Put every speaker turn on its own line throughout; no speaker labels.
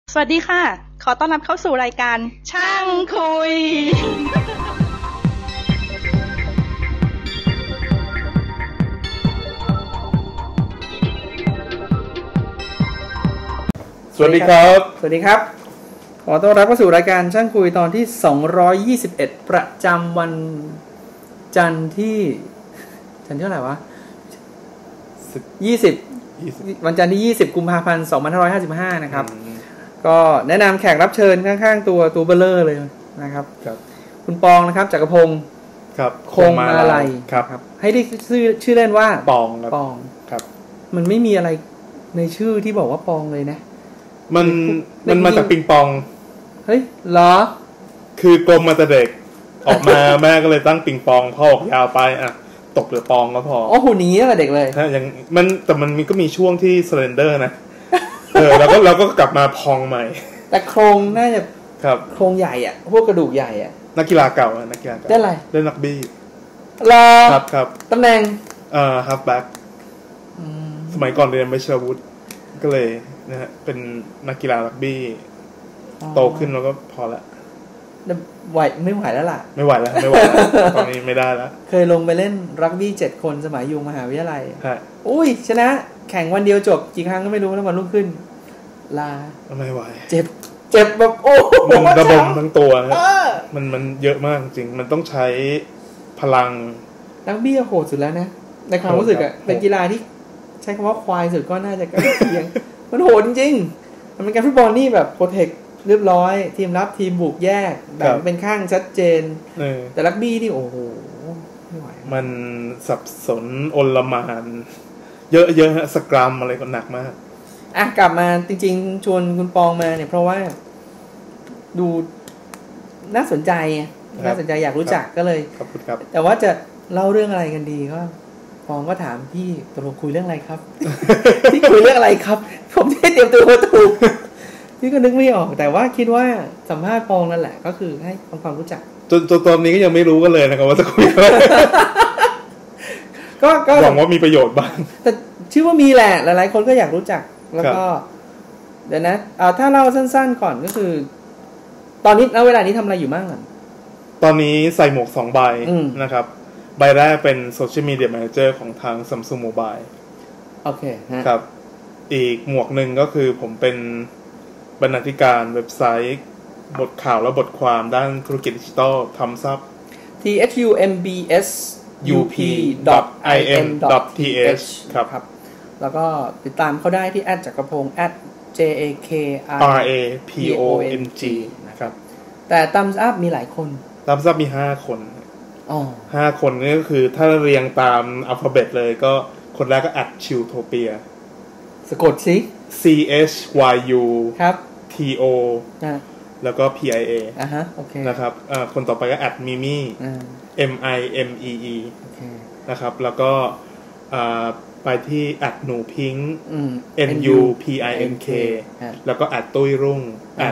สวัสดีค่ะขอต้อนรับเข้าสู่รายการช่างคุย
สวัสดีครับ
สวัสดีครับขอต้อนรับเข้าสู่รายการช่างคุยตอนที่221ประจำวันจันทร์ที่เท่าไหร่วะ20วันจันทร์ที่20กุมภาพันธ์2555นะครับก็แนะนำแขกรับเชิญข้างๆตัวเบลเลอร์เลยนะครับคุณปองนะครับจักรพงศ์
ครับ
คงมาลัยครับให้ได้ชื่อเล่นว่า
ปอง
ครับมันไม่มีอะไรในชื่อที่บอกว่าปองเลยนะ
มันมาจากปิงปอง
เฮ้ยเหรอ
คือกลมมาแต่เด็กออกมาแม่ก็เลยตั้งปิงปองพ่อออกยาวไปอ่ะตกเหลือปองก็พอ
หุ่นนี้ตั้งแต่เด็กเลย
อย่างแต่มันก็มีช่วงที่สเลนเดอร์นะเราก็กลับมาพองใหม่
แต่โครงน่าจะ
ครับ
โครงใหญ่อ่ะพวกกระดูกใหญ่อ่ะ
นักกีฬาเก่านักกีฬาเก่า
เล่นอะไร
เล่นรักบี้
รอ
ครับ
ตำแหน่ง
ฮาล์ฟแบ็คสมัยก่อนเรียนวิชาวุฒิก็เลยนะฮะเป็นนักกีฬารักบี้โตขึ้นแล้วก็พอละ
ไม่ไหวแล้วล่ะ
ไม่ไหวแล้วตอนนี้ไม่ได้แล้ว
เคยลงไปเล่นรักบี้7คนสมัยอยู่มหาวิทยาลัย
อุ้
ยชนะแข่งวันเดียวจบกี่ครั้งก็ไม่รู้แล้ววันรุ่งขึ้นลา
ไม่ไหว
เจ็บแบบโอ้
มันระบมทั้งตัวมันเยอะมากจริงมันต้องใช้พลัง
รักบี้โหดสุดแล้วนะในความรู้สึกอ่ะเป็นกีฬาที่ใช้คำว่าควายสุดก็น่าจะใกล้เคียงมันโหดจริงๆมันเป็นการฟุตบอลนี่แบบโปรเทคเรียบร้อยทีมรับทีมบุกแยกแบบเป็นข้างชัดเจนแต่รักบี้นี่โอ้โหไม่ไหว
มันสับสนโอลหม่านเยอะฮะสกรัมอะไรก็หนักมาก
กลับมาจริงๆชวนคุณปองมาเนี่ยเพราะว่าดูน่าสนใจอยากรู้จักก็เลย
ขอบคุณครับ
แต่ว่าจะเล่าเรื่องอะไรกันดีก็ปองก็ถามพี่ตกลงคุยเรื่องอะไรครับ พี่คุยเรื่องอะไรครับผมไม่ได้เตรียมตัวถูกพี่ก็นึกไม่ออกแต่ว่าคิดว่าสัมภาษณ์ปองนั่นแหละก็คือให้ความรู้จัก
จนตอนนี้ก็ยังไม่รู้กันเลยนะครับว่าจะคุยอะไรก็หวังว่ามีประโยชน์บ้าง
แต่ชื่อว่ามีแหละหลายๆคนก็อยากรู้จักแล้วก็เดี๋ยวนะถ้าเล่าสั้นๆก่อนก็คือตอนนี้ณเวลานี้ทำอะไรอยู่บ้างอ่ะ
ตอนนี้ใส่หมวก2ใบนะครับใบแรกเป็นโซเชียลมีเดียแมเนเจอร์ของทาง Samsung Mobile
โอเค
ครับอีกหมวกหนึ่งก็คือผมเป็นบรรณาธิการเว็บไซต์บทข่าวและบทความด้านธุรกิจดิจิทัลทำซับ
thumbsup.im.th
ครับ
แล้วก็ติดตามเขาได้ที่จักรพงศ์ @jakrapong
นะครับ
แต่ Thumbs Up มีหลายคน
Thumbs Up มี5คน5คนนี่ก็คือถ้าเรียงตามอัลฟาเบตเลยก็คนแรกก็@chiltopia
สะกดสิ
CHYU
ครับ
TO แล้วก็ PIA
โอเค
นะครับคนต่อไปก็@mimi MIMEE นะครับแล้วก็ไปที่@หนูพิงค์ NUPINK แล้วก็ตุ้ยรุ่ง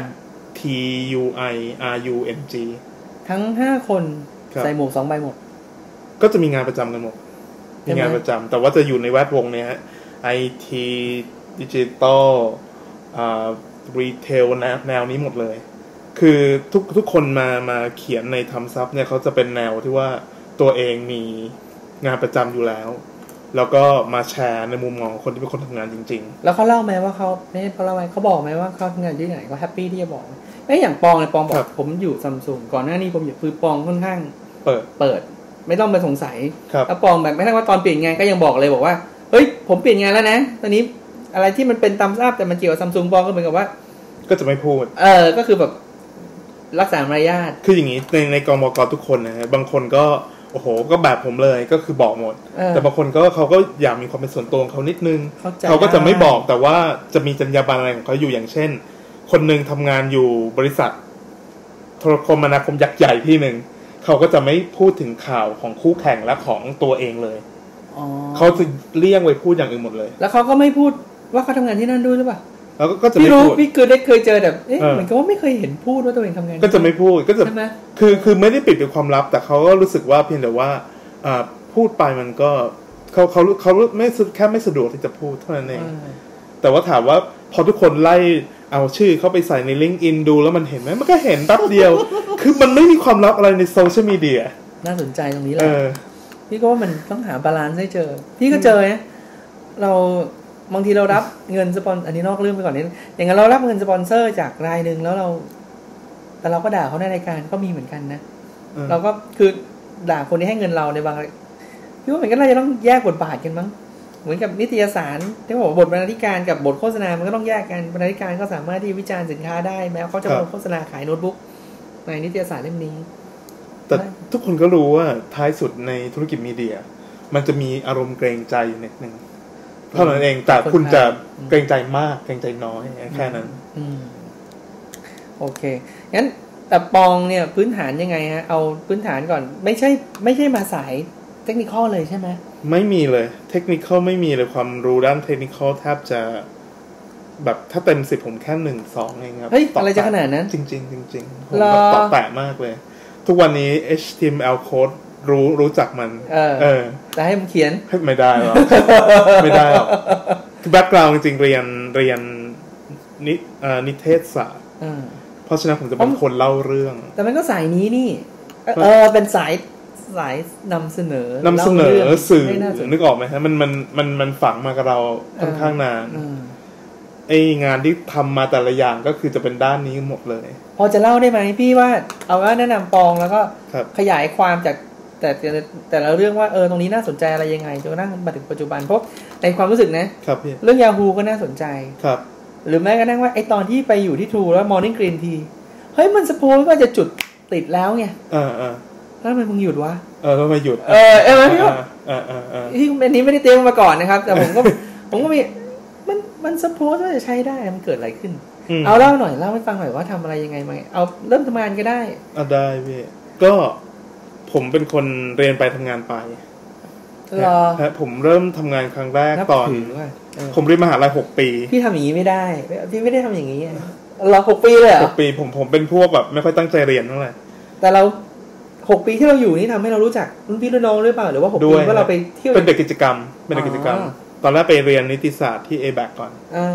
TUIRUNG
ทั้ง5คนใส่หมวก2ใบหมด
ก็จะมีงานประจำกันหมดมีงานประจำแต่ว่าจะอยู่ในแวดวงเนี้ย IT ดิจิตอลรีเทลแนวนี้หมดเลยคือทุกคนมาเขียนในทำซับเนี่ยเขาจะเป็นแนวที่ว่าตัวเองมีงานประจำอยู่แล้วก็มาแชร์ในมุมมองคนที่เป็นคนทำงานจริง
ๆแล้วเขาเล่าไหมว่าเขาไม่เขาเล่าไหมเขาบอกไหมว่าเขาทำงานที่ไหนเขาแฮปปี้ที่จะบอกอย่างปองเนี่ยปองบอกผมอยู่ซัมซุงก่อนหน้านี้ผมอยู่คือปองค่อนข้าง
เปิด
ไม่ต้องไปสงสัยแล้วปองแบบไม่ทั้งว่าตอนเปลี่ยนงานก็ยังบอกเลยบอกว่าเฮ้ยผมเปลี่ยนงานแล้วนะตอนนี้อะไรที่มันเป็นThumbs Upแต่มันเกี่ยวกับซัมซุงปองก็เหมือนกับว่า
ก็จะไม่พูด
ก็คือแบบรักษามารยาท
คืออย่างนี้ในกมก.ทุกคนนะบางคนก็โอ้โหก็แบบผมเลยก็คือบอกหมดแต่บางคนก็เขาก็อยากมีความเป็นส่วนตัวของเขานิดนึงเขาก็จะไม่บอกแต่ว่าจะมีจรรยาบรรณอะไรของเขาอยู่อย่างเช่นคนนึงทำงานอยู่บริษัทโทรคมนาคมยักษ์ใหญ่ที่นึงเขาก็จะไม่พูดถึงข่าวของคู่แข่งและของตัวเองเลยเขาจะเลี่ยงไว้พูดอย่างอื่นหมดเลย
แล้วเขาก็ไม่พูดว่าเขาทำงานที่นั่นด้วยหรือเปล่า
แล้วก็จะ
ไม่พูดพี่เคยเจอแบบเหมือนกับว่าไม่เคยเห็นพูดว่าตัวเองทำงาน
ก็จะไม่พูดก็จะคือไม่ได้ปิดเป็นความลับแต่เขาก็รู้สึกว่าเพียงแต่ว่าพูดไปมันก็เขาไม่แค่ไม่สะดวกที่จะพูดเท่านั้นเองแต่ว่าถามว่าพอทุกคนไล่เอาชื่อเข้าไปใส่ใน LinkedIn ดูแล้วมันเห็นไหมมันก็เห็นแป๊บเดียว คือมันไม่มีความลับอะไรในโซเชียลมีเดีย
น่าสนใจตรงนี้แหละพี่ก็ว่ามันต้องหาบาลานซ์ให้เจอพี่ก็เจอนะเราบางทีเรารับเงินสปอนอันนี้นอกเรื่องไปก่อนนิดอย่างนั้นเรารับเงินสปอนเซอร์จากรายนึงแล้วแต่เราก็ด่าเขาในรายการก็มีเหมือนกันนะเราก็คือด่าคนที่ให้เงินเราในบางพี่ว่าเหมือนกันน่าจะต้องแยกบทบาทกันมั้งเหมือนกับนิตยสารที่บอกบทบรรณาธิการกับบทโฆษณามันก็ต้องแยกกันบรรณาธิการก็สามารถที่วิจารณ์สินค้าได้แม้เขาจะโฆษณาขายโน้ตบุ๊กในนิตยสารเล่มนี้
แต่ทุกคนก็รู้ว่าท้ายสุดในธุรกิจมีเดียมันจะมีอารมณ์เกรงใจอยู่นิดนึงเท่านั้นเองแต่คุณจะเกรงใจมากเกรงใจน้อยแค่นั้น
โอเคงั้นแต่ปองเนี่ยพื้นฐานยังไงฮะเอาพื้นฐานก่อนไม่ใช่มาสายเทคนิคอลเลยใช่ไหม
ไม่มีเลยเทคนิคอลไม่มีเลยความรู้ด้านเทคนิคอลแทบจะแบบถ้าเต็ม10ผมแค่1-2เองครับ
เฮ้ยอะไรจะขนาดนั้น
จริงๆจริงๆผมตอบแตะมากเลยทุกวันนี้ HTML code รู้จักมัน
แต่ให้มันเขียน
ไม่ได้หรอก ไม่ได้หรอกคือแบ็คกราวด์จริงๆเรียนนิเทศศาสตร์เพราะฉะนั้นผมจะเป็นคนเล่าเรื่อง
แต่มันก็สายนี้นี่เป็นสายนำเสนอ
สื่อนึกออกไหมฮะมันฝังมากับเราค่อนข้างนานไองานที่ทำมาแต่ละอย่างก็คือจะเป็นด้านนี้หมดเลย
พอจะเล่าได้ไหมพี่ว่าเอาว่าแนะนำปองแล้วก็ขยายความจากแต่ละเรื่องว่าตรงนี้น่าสนใจอะไรยังไงจนกระทั่งมาถึงปัจจุบันเพราะในความรู้สึกนะครับเรื่อง Yahoo ก็น่าสนใจ
ครับ
หรือแม้กระทั่งว่าไอตอนที่ไปอยู่ที่ True แล้ว Morning Green Tea เฮ้ยมันสปอยว่าจะจุดติดแล้วไงแล้วมันมึงหยุดวะ
แล้วมาหยุด
พี่ว่าที่อันนี้ไม่ได้เตรียมมาก่อนนะครับแต่ผมก็มีมันสปอยว่าจะใช้ได้มันเกิดอะไรขึ้นเอาเล่าหน่อยเล่าให้ฟังหน่อยว่าทำอะไรยังไงมาเอาเริ่มทำงานก็ได้
ได้พี่ก็ผมเป็นคนเรียนไปทำงานไปผมเริ่มทำงานครั้งแรกตอนผมเรียนมหาลัย6 ปี
พี่ทำอย่างนี้ไม่ได้พี่ไม่ได้ทำอย่างนี้เรา6 ปีเลยเหรอ
6 ปีผมเป็นพวกแบบไม่ค่อยตั้งใจเรียนเท่าไหร่
แต่เรา6 ปีที่เราอยู่นี่ทำให้เรารู้จักรุ่นพี่รุ่นน้องหรือเปล่าหรือว่า6 ปีว่าเราไปเที่ยว
เป็นเด็กกิจกรรมตอนแรกไปเรียนนิติศาสตร์ที่ ABAC ก่อน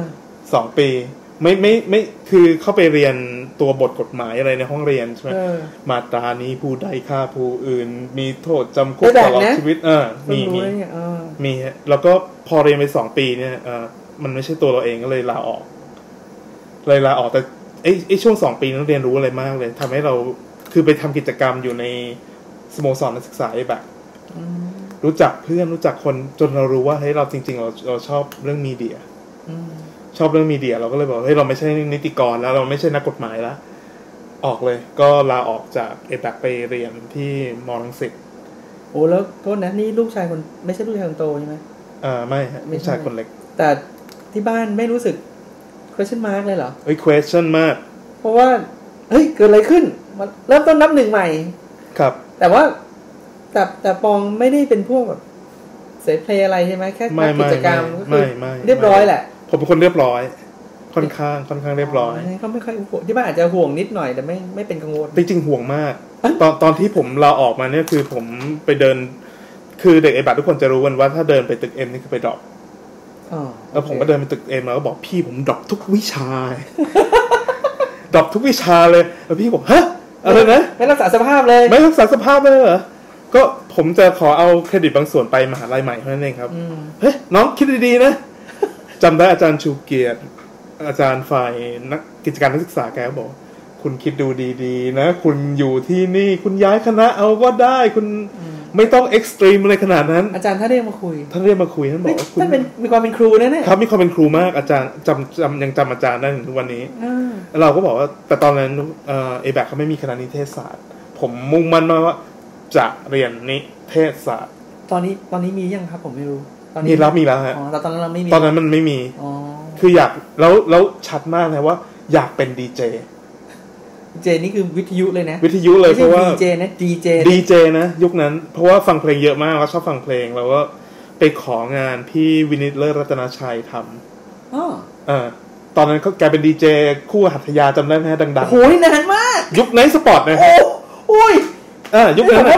2 ปีไม่คือเข้าไปเรียนตัวบทกฎหมายอะไรในห้องเรียนใช่ไหมมาตรานี้ผู้ใดฆ่าผู้อื่นมีโทษจำคุกตลอดชีวิตมีแล้วก็พอเรียนไป2 ปีเนี่ยมันไม่ใช่ตัวเราเองก็เลยลาออกแต่ไอ้ช่วง2 ปีนั้นเรียนรู้อะไรมากเลยทำให้เราคือไปทำกิจกรรมอยู่ในสโมสรนักศึกษาแบบรู้จักเพื่อนรู้จักคนจนเรารู้ว่าเฮ้ยเราจริงๆเราชอบเรื่องมีเดียชอบเรื่องมีเดียเราก็เลยบอกเฮ้ยเราไม่ใช่นิติกรแล้วเราไม่ใช่นักกฎหมายแล้วออกเลยก็ลาออกจากABACไปเรียนที่มอรังสิต
โอ้แล้วโทษนะนี่ลูกชายคนไม่ใช่ลูกชายคนโตใช่ไหม
ไม่ฮะลูกชายคนเล็ก
แต่ที่บ้านไม่รู้สึก question mark เลยเหรอ
question มาก
เพราะว่าเฮ้ยเกิดอะไรขึ้นมาเริ่มต้นนับหนึ่งใหม่
ครับ
แต่ว่าแต่ปองไม่ได้เป็นพวกแบบเสพเพลอะไรใช่ไหมแค่กิจกรรมก็คือเรียบร้อยแหละ
ผมเป็นคนเรียบร้อยค่อนข้างเรียบร้อย
เขาไม่ค่อยห่วงที่บ้านอาจจะห่วงนิดหน่อยแต่ไม่เป็นกังวล
จริงๆห่วงมากตอนที่ผมลาออกมาเนี่ยคือผมไปเดินคือเด็กABACทุกคนจะรู้กันว่าถ้าเดินไปตึก M นี่คือไปดรอปแล้วผมก็เดินไปตึก M แล้วก็บอกพี่ผมดรอปทุกวิชาดรอปทุกวิชาเลยแล้วพี่บอกฮะอะไรนะ
ไม่รักษาสภาพเลย
ไม่รักษาสภาพเลยเหรอก็ผมจะขอเอาเครดิตบางส่วนไปมหาลัยใหม่เท่านั้นเองครับเฮ้ยน้องคิดดีๆนะจำได้อาจารย์ชูเกียรติอาจารย์ฝ่ายนักกิจการนักศึกษาแกบอกคุณคิดดูดีๆนะคุณอยู่ที่นี่คุณย้ายคณะเอาก็ได้คุณไม่ต้องเอ็กซ์ตรีมอะไรขนาดนั้น
อาจารย์ท่านเรียกมาคุย
ท่านบอกว่าคุณ
ท่านเป็นมีความเป็นครูแน่ๆ
ครับมีความเป็นครูมากอาจารย์ยังจำอาจารย์ได้ถึงทุกวันนี้เราก็บอกว่าแต่ตอนนั้นABACเขาไม่มีคณะนิเทศศาสตร์ผมมุ่งมั่นมากว่าจะเรียนนิเทศศาสตร์
ตอนนี้มียังครับผมไม่รู้
ตอนนี้มีแล้วฮะ
แต่ตอนนั้นเราไม่มี
ตอนนั้นมันไม่มีคืออยากแล้วชัดมากเลยว่าอยากเป็นดีเจ
นี่คือวิทยุเลยนะ
วิทยุเลยเพราะว่า
ดีเจนะ
ดีเจนะยุคนั้นเพราะว่าฟังเพลงเยอะมากแล้วชอบฟังเพลงแล้วก็ไปของานพี่วินิตเลิศรัตนชัยทำตอนนั้นเขาแกเป็นดีเจคู่หัตถยาจำได้ไหมดังๆ
โอ้ยนานมาก
ยุคไนท์สปอร์ตนะฮะ
โอ้ย
ยุคนั้น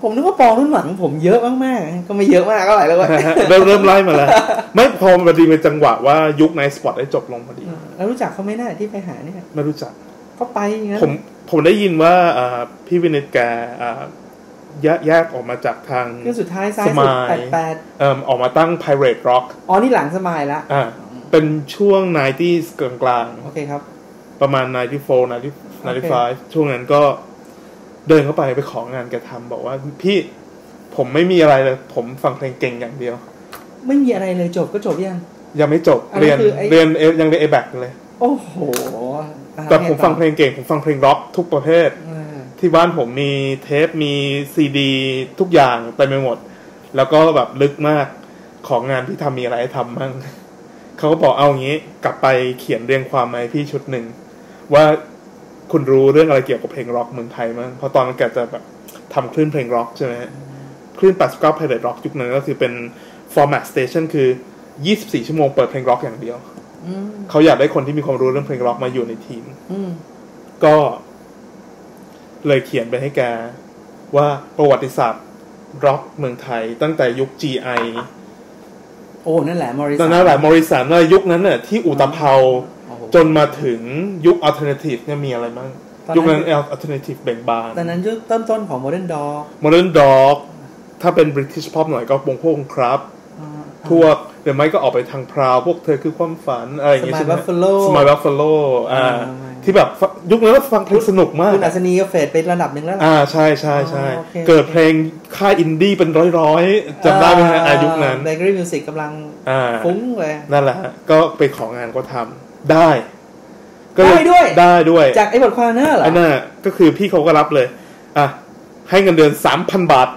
ผมนึกว่าปองรุ่นหลังผมเยอะมากๆก็ไม่เยอะมากก็หลายแล้ว
เริ่มไล่มาแล้วไม่พอพอดีเป็นจังหวะว่ายุคไนท์สปอตได้จบลงพอดี
แล้วรู้จักเขาไหมน่าที่ไปหาเนี่ย
ไม่รู้จัก
ก็ไปงั้น
ผมได้ยินว่าพี่วินิตแกแยกออกมาจากทาง
คือสุดท้ายซ้ายสุด
88ออกมาตั้ง Pirate Rock
อ๋อนี่หลังสมายละ
เป็นช่วง 90s กลาง
ๆโอเคครับ
ประมาณ94 95ช่วงนั้นก็เดินเข้าไปของานแกทำบอกว่าพี่ผมไม่มีอะไรเลยผมฟังเพลงเก่งอย่างเดียว
ไม่มีอะไรเลยจบก็จบ
ยังไม่จบเรียนยังเรียน A-back เลย
โอ้โห
แต่ผมฟังเพลงเก่งผมฟังเพลงร็อกทุกประเภทที่บ้านผมมีเทปมีซีดีทุกอย่างเต็มไปหมดแล้วก็แบบลึกมากของงานที่ทำมีอะไรให้ทำบ้างเขาก็บอกเอางี้กลับไปเขียนเรียงความมาให้พี่ชุดหนึ่งว่าคุณรู้เรื่องอะไรเกี่ยวกับเพลงร็อกเมืองไทยมั้งเพราะตอนนั้นแกจะแบบทำคลื่นเพลงร็อกใช่ไหมคลื่น89 Pirate Rock ยุคนั้นก็คือเป็น format station คือ24ชั่วโมงเปิดเพลงร็อกอย่างเดียวเขาอยากได้คนที่มีความรู้เรื่องเพลงร็อกมาอยู่ในทีมก็เลยเขียนไปให้แกว่าประวัติศาสตร์ร็อกเมืองไทยตั้งแต่ยุค GI
โอ้นั่นแหละมอริสัน
นั่นแหละมอริสันในยุคนั้นน่ะที่อุตภาวจนมาถึงยุคอัลเทอร์เนทีฟเนี่ยมีอะไรบ้างยุคนั้นอัลเทอร์เนทีฟเบ่งบาน
ตอนนั้นยุคต้นของ
Modern Dog ถ้าเป็น British Pop หน่อยก็วงพวกครับพวกหรือไม่ก็ออกไปทางพราวพวกเธอคือความฝันอะไรอย่างเงี้ยใช่ไหมSmile Buffalo ที่แบบยุคนั้นฟังเพลงสนุกมาก
คุณอัศนีก็เฟดไประดับนึงแล้ว
ใช่เกิดเพลงค่ายอินดี้เป็นร้อยๆจำได้ไหมฮะยุคนั้น
Bakery Music กำลังฟุ้งเลย
นั่นแหละก็ไปของานก็ทำได้ด้วย
จากไอ้บทความนั่นเหรอ
อันน่ะก็คือพี่เขาก็รับเลยให้เงินเดือน 3,000 บาท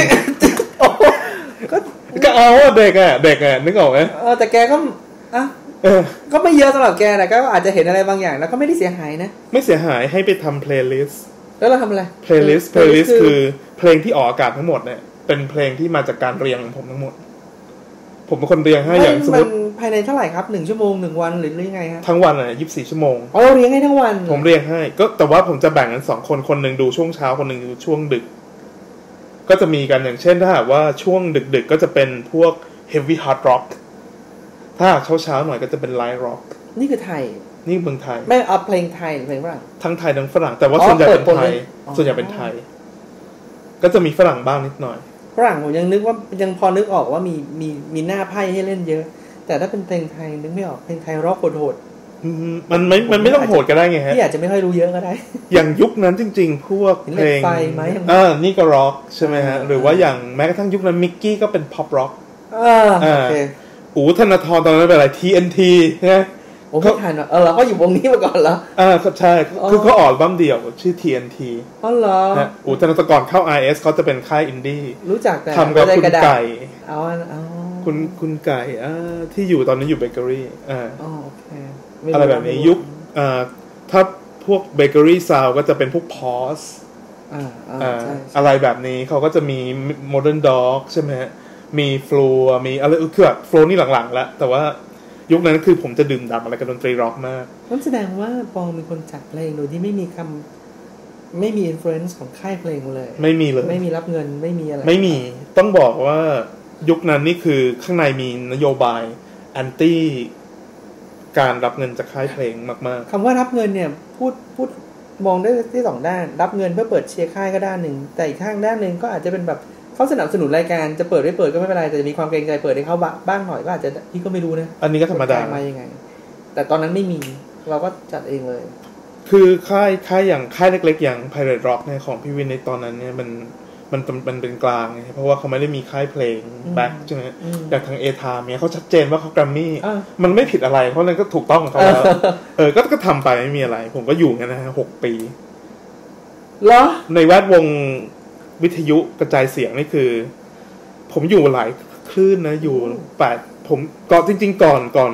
ก็เอาเด็กนึกออกไหม
แต่แกก็ก็ไม่เยอะสำหรับแกแต่ก็อาจจะเห็นอะไรบางอย่างแล้วก็ไม่ได้เสียหายนะ
ไม่เสียหายให้ไปทำเพลย์ลิสต์
แล้วเราทำอะไร
เพลย์ลิสต์คือเพลงที่ออกอากาศทั้งหมดเนี่ยเป็นเพลงที่มาจากการเรียงของผมทั้งหมดผมเป็นคนเรียงให้อย่างสมมติ
ภายในเท่าไหร่ครับ1ชั่วโมง1วันหรือยังไงฮะ
ทั้งวัน24ชั่วโมง
เรียงให้ทั้งวัน
ผมเรียงให้ก็แต่ว่าผมจะแบ่งกัน2คนนึงดูช่วงเช้าคนนึงดูช่วงดึกก็จะมีกันอย่างเช่นถ้าหากว่าช่วงดึกๆก็จะเป็นพวก heavy hard rock ถ้าเช้าหน่อยก็จะเป็น light rock
นี่คือไทย
นี่เมืองไทย
ไม่เอาเพลงไทยเพลงฝรั่ง
ทั้งไทยทั้งฝรั่งแต่ว่าส่วนใหญ่เป็นไทยส่วนใหญ่เป็นไทยก็จะมีฝรั่งบ้างนิดหน่อย
ฝรั่งผมยังนึกว่ายังพอนึกออกว่ามีหน้าไพ่ให้เล่นเยอะแต่ถ้าเป็นเพลงไทยนึกไม่ออกเพลงไทยร็อกโหด
มันไม่ต้องโหดก็ได้ไงฮะ
ที่อาจจะไม่ค่อยรู้เยอะก็ได้
อย่างยุคนั้นจริงๆพวกเพลงนี่ก็ร็อกใช่ไหมฮะหรือว่าอย่างแม้กระทั่งยุคนั้นมิกกี้ก็เป็นพ็อปร็อก
โอเค
ธนาธรตอนนั้นเป็นอะไร TNT ใช่ไหม
โอ้ไม่ทันเราก็อยู่วงนี้มาก่อนแล้ว
ใช่คือเขาออกบั้มเดี่ยวชื่อ TNT
เหรอ
ธนาธรก่อนเข้า RS เขาจะเป็นค่ายอินดี้
รู้จักแต่
ทำกับคุณไก่
เอา
คุณไก่ที่อยู่ตอนนี้อยู่เบเกอรี่
โอเค
อะไรแบบนี้ยุคถ้าพวกเบเกอรี่ซาวก็จะเป็นพวกพอสอะไรแบบนี้เขาก็จะมี Modern Dog ใช่ไหมมีฟลูมีอะไรคือแบบฟลูนี่หลังๆแล้วแต่ว่ายุคนั้นคือผมจะดื่มด่ำอะไรกับดนตรีร็อกมาก
นั่นแสดงว่าปองเป็นคนจัดเพลงโดยที่ไม่มีอินฟลูเอนซ์ของค่ายเพลงเลย
ไม่มีเลย
ไม่มีรับเงินไม่มีอะไร
ไม่มีต้องบอกว่ายุคนั้นนี่คือข้างในมีนโยบายแอนตี้การรับเงินจากค่ายเพลงมาก
ๆคำว่ารับเงินเนี่ยพูดมองได้ที่สองด้านรับเงินเพื่อเปิดเชียร์ค่ายก็ด้านหนึ่งแต่อีกข้างด้านหนึ่งก็อาจจะเป็นแบบเขาสนับสนุนรายการจะเปิดไม่เปิดก็ไม่เป็นไรแต่จะมีความเกรงใจเปิดให้เขาบ้างหน่อยก็อาจจะพี่ก็ไม่รู้นะ
อันนี้ก็ธรรมดา
มายังไงแต่ตอนนั้นไม่มีเราก็จัดเองเลย
คือค่ายอย่างค่ายเล็กๆอย่าง Pirate Rock เนี่ยของพี่วินในตอนนั้นเนี่ยมันเป็นกลางไงเพราะว่าเขาไม่ได้มีค่ายเพลงแบ็คใช่ไหมอย่างทาง A-Time เนี่ยเขาชัดเจนว่าเขาแกรมมี่มันไม่ผิดอะไรเพราะนั้นก็ถูกต้องของเขาแล้วก็ทำไปไม่มีอะไรผมก็อยู่กันนะฮะ6 ปี
เหรอ
ในแวดวงวิทยุกระจายเสียงนี่คือผมอยู่หลายคลื่นนะอยู่ผมก็จริงๆก่อน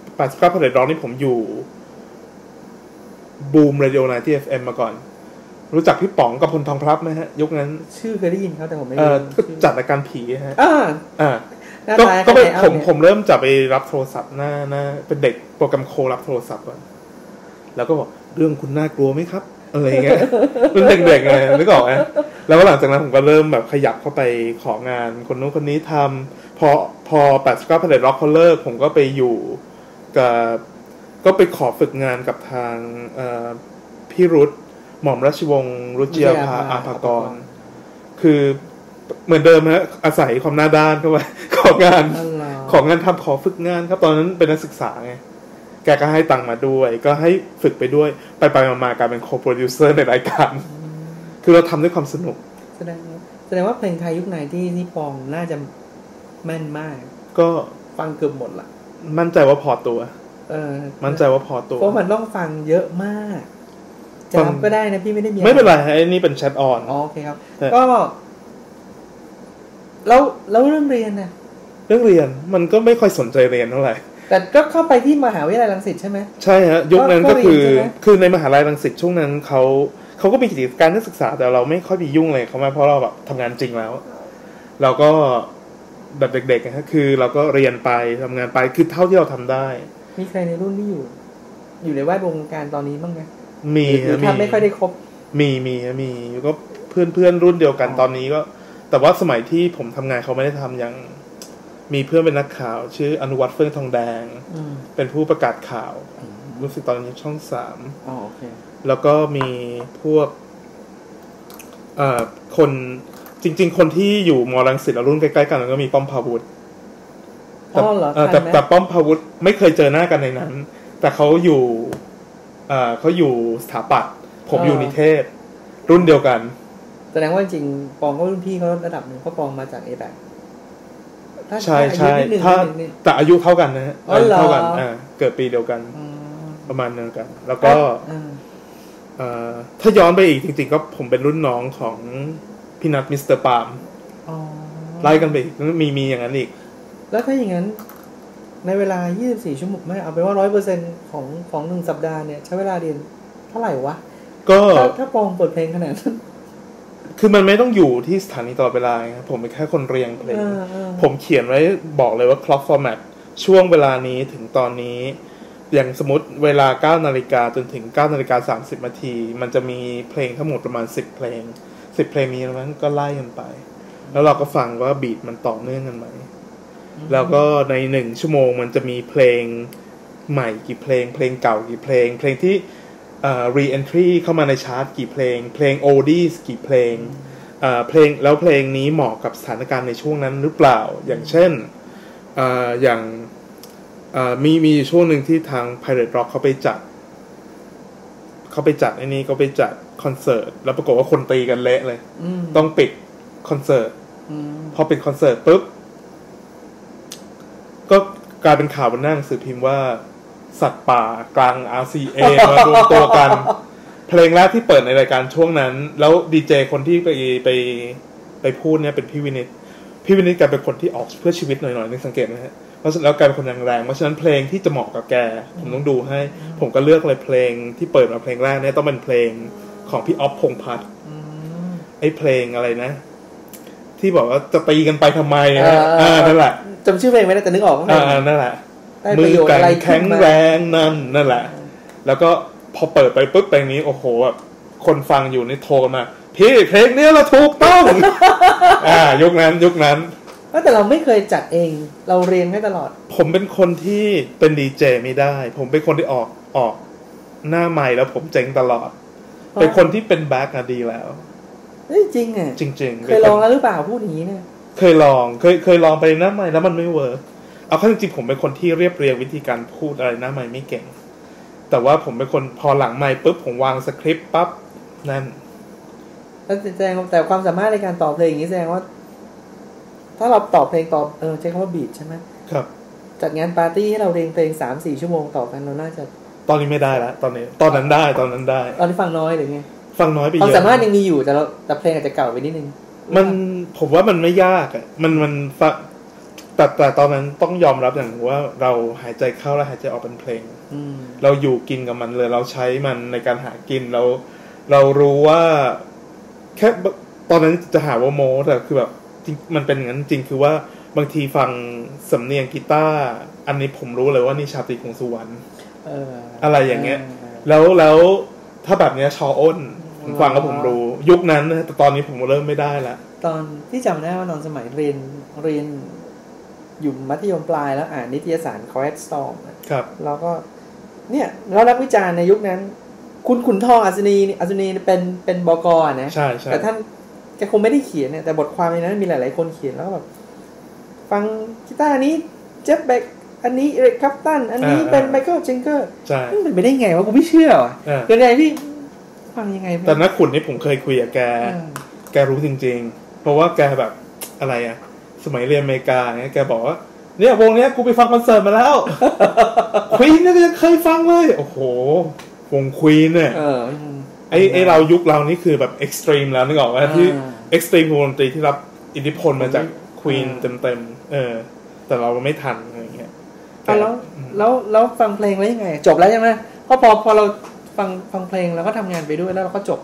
89 Pirate Rock นี่ผมอยู่บูมเรดิโอไนที่ FM มาก่อนรู้จักพี่ป๋องกับพลทองพลับไหมฮะยุคนั้น
ชื่อเคยได้ยินเขาแต่ผมไม่รู้
ก็จัดรายการผีฮะก็ผมเริ่มจับไปรับโทรศัพท์หน้าเป็นเด็กโปรแกรมโครับโทรศัพท์ก่อนแล้วก็บอกเรื่องคุณน่ากลัวไหมครับอะไรเงี้ยเป็นเด็กๆไงนึกออกไหมแล้วก็หลังจากนั้นผมก็เริ่มแบบขยับเข้าไปของานคนนู้นคนนี้ทำพอ89 Planet Rock เขาเลิกผมก็ไปอยู่กับก็ไปขอฝึกงานกับทางพี่รุธหม่อมราชวงศ์รุจิยาภาอาภากรคือเหมือนเดิมฮะอาศัยความหน้าด้านเข้าไปของงานทำขอฝึกงานครับตอนนั้นเป็นนักศึกษาไงแกก็ให้ตังค์มาด้วยก็ให้ฝึกไปด้วยไปมากลายเป็นโคโปรดิวเซอร์ในรายการคือเราทำด้วยความสนุก
แสดงว่าเพลงไทยยุคไหนที่ปองน่าจะแม่นมาก
ก็
ฟังเกือบหมดละ
มั่นใจว่าพอตัวมั่นใจว่าพอตัว
เพราะมันต้องฟังเยอะมากจำก็ได้นะพี่ไม่ได้มี
ไม่เป็นไรไอ้นี่เป็นแชทออน
โอเคครับก็แล้วเรื่องเรียนนะ
เรื่องเรียนมันก็ไม่ค่อยสนใจเรียนเท่าไหร่
แต่ก็เข้าไปที่มหาวิทยาลัยรังสิตใช่ไหม
ใช่ฮะยุคนั้นก็คือในมหาวิทยาลัยรังสิตช่วงนั้นเขาก็มีกิจการนักศึกษาแต่เราไม่ค่อยมียุ่งเลยเขามาเพราะเราแบบทำงานจริงแล้วเราก็แบบเด็กๆนะคือเราก็เรียนไปทำงานไปคือเท่าที่เราทำได้
มีใครในรุ่นที่อยู่ในแวดวงการตอนนี้บ้างไหม
มี
ทำไม่ค่อยได้ครบ
มีก็เพื่อนรุ่นเดียวกันตอนนี้ก็แต่ว่าสมัยที่ผมทำงานเขาไม่ได้ทำอย่างมีเพื่อนเป็นนักข่าวชื่ออนุวัฒน์เฟื่องทองแดงเป็นผู้ประกาศข่าวรู้สึกตอนนี้ช่อง3
โอเค
แล้วก็มีพวกคนจริงๆคนที่อยู่ม.รังสิตรุ่นใกล้ๆกันแล้วก็มีป้อมพาวุฒิแต่ป้อมพาวุฒิไม่เคยเจอหน้ากันในนั้นแต่เขาอยู่สถาปัตย์ผมอยู่นิเทศรุ่นเดียวกัน
แสดงว่าจริงปองก็รุ่นพี่เขาระดับหนึ่งเขาปองมาจาก A-Back
ใช่ถ้าแต่อายุเท่ากันนะฮะอายุเท่ากันเกิดปีเดียวกันประมาณนึงกันแล้วก็ถ้าย้อนไปอีกจริงๆก็ผมเป็นรุ่นน้องของพี่นัทมิสเตอร์ปาล์มไล่กันไปอีกมีอย่างนั้นอีก
แล้วถ้าอย่างนั้นในเวลา24ชั่วโมงไม่เอาไปว่า 100% ของ1สัปดาห์เนี่ยใช้เวลาเรียนเท่าไหร่วะ
ก็
ถ้าปองเปิดเพลงขนาดนั้น
คือมันไม่ต้องอยู่ที่สถานีตลอดเวลาครับผมเป็นแค่คนเรียงเพลงผมเขียนไว้บอกเลยว่า clock format ช่วงเวลานี้ถึงตอนนี้อย่างสมมติเวลา 9 นาฬิกาจนถึง 9 นาฬิกา 30 นาทีมันจะมีเพลงทั้งหมดประมาณ10เพลง10เพลงนี้แล้วก็ไล่กันไปแล้วเราก็ฟังว่าบีทมันต่อเนื่องกันไหมแล้วก็ใน1ชั่วโมงมันจะมีเพลงใหม่กี่เพลงเพลงเก่ากี่เพลงเพลงที่re-entry เข้ามาในชาร์ตกี่เพลงเพลง oldies กี่เพลงเพลงแล้วเพลงนี้เหมาะกับสถานการณ์ในช่วงนั้นหรือเปล่าอย่างเช่นอย่างมีช่วงหนึ่งที่ทาง Pirate Rock เขาไปจัดไอ้นี้ก็ไปจัดคอนเสิร์ตแล้วปรากฏว่าคนตีกันเละเลยต้องปิดคอนเสิร์ตพอปิดคอนเสิร์ตปุ๊บก็กลายเป็นข่าวบนหน้าหนังสือพิมพ์ว่าสัตว์ป่ากลาง RCA มารวมตัวกันเพลงแรกที่เปิดในรายการช่วงนั้นแล้วดีเจคนที่ไปพูดเนี่ยเป็นพี่วินิตกลายเป็นคนที่ออกเพื่อชีวิตหน่อยๆนึกสังเกตนะฮะเพราะฉะนั้นแล้วกลายเป็นคนแรงๆเพราะฉะนั้นเพลงที่จะเหมาะกับแกผมต้องดูให้ผมก็เลือกเลยเพลงที่เปิดมาเพลงแรกเนี่ยต้องเป็นเพลงของพี่อ๊อฟพงษ์พัฒน์ไอ้เพลงอะไรนะที่บอกว่าจะตีกันไปทำไมนั่นแหละ
จำชื่อเพลงไม่ได้แต่นึกออก
นั่นแหละมือกันแข็งแรงนั่นแหละแล้วก็พอเปิดไปปุ๊บเพลงนี้โอ้โหแบบคนฟังอยู่ในโทรมาพี่เพลงนี้เราถูกต้องยุคนั้น
แต่เราไม่เคยจัดเองเราเรียนให้ตลอด
ผมเป็นคนที่เป็นดีเจไม่ได้ผมเป็นคนที่ออกหน้าใหม่แล้วผมเจ๋งตลอดเป็นคนที่เป็นแบ็คอะดีแล้ว
จริงอ่ะ
จริงๆ
เคยลองแล้วหรือเปล่าพูดอย่างนี้เนี่ย
เคยลองไปหน้าใหม่แล้วมันไม่เวิร์กเอาเข้าจริงๆผมเป็นคนที่เรียบเรียงวิธีการพูดอะไรหน้าใหม่ไม่เก่งแต่ว่าผมเป็นคนพอหลังใหม่ปุ๊บผมวางสคริปต์ปั๊บนั่น
แล้วแสดงแต่ความสามารถในการตอบเพลงอย่างนี้แสดงว่าถ้าเราตอบเพลงตอบใช้คำว่าบีทใช่ไหม
ครับ
จัดงานปาร์ตี้ให้เราเรียงเพลง 3-4 ชั่วโมงต่อกันเราน่าจะ
ตอนนี้ไม่ได้แล้วตอนนั้นได้ตอนนี้
ฟังน้อยหรือไง
ฟังน้อยไปเยอะ
ความสามารถยังมีอยู่แต่เพลงอาจจะเก่าไปนิดนึง
มันผมว่ามันไม่ยากอ่ะมันแต่ตอนนั้นต้องยอมรับอย่างว่าเราหายใจเข้าและหายใจออกเป็นเพลงเราอยู่กินกับมันเลยเราใช้มันในการหากินเรารู้ว่าแค่ตอนนั้นจะหาว่าโม้แต่คือแบบจริงมันเป็นอย่างนั้นจริงคือว่าบางทีฟังสำเนียงกีตาร์อันนี้ผมรู้เลยว่านี่ชาตรีคงสุวรรณอะไรอย่างเงี้ยแล้วถ้าแบบเนี้ยชออ้นผมฟังแล้วผมรู้ยุคนั้นนะแต่ตอนนี้ผมเริ่มไม่ได้ละ
ตอนที่จำได้ว่าตอนสมัยเรียนอยู่มัธยมปลายแล้วอ่านนิตยสาร Quiet Storm
ครับ
แล้วก็เนี่ยแล้วนักวิจารณ์ในยุคนั้นคุณขุนทองอัศนีเป็นบก.นะ
ใช่
แต่ท่านแกคงไม่ได้เขียนเนี่ยแต่บทความในนั้นมีหลายๆคนเขียนแล้วแบบฟังกีตาร์นี้เจฟเบกอันนี้เอริกคัปตันอันนี้เป็นไมเคิลเจนเกอร์
ใช่
มันไปได้ไงวะกูไม่เชื่อว่ะเกิดอะไรพี่ฟังยังไง
แต่นักขุนนี่ผมเคยคุยกับแกรู้จริงๆเพราะว่าแกแบบอะไรอะสมัยเรียนอเมริกาเนี่ยแกบอกว่าเนี่ยวงเนี้ยกูไปฟังคอนเสิร์ตมาแล้วควีนเนี่ยก็ยังเคยฟังเลยโอ้โหวงควีนเนี่ยไอเรายุคเรานี่คือแบบเอ็กซ์ตรีมแล้วนึกออกไหมที่เอ็กซ์ตรีมวงดนตรีที่รับอิทธิพลมาจากควีนเต็มแต่เราไม่ทันอะไรเงี้ย
แล้วฟังเพลงแล้วยังไงจบแล้วใช่ไหมเพราะพอเราฟังเพลงแล้วก็ทำงานไปด้วยแล้วเราก็จบ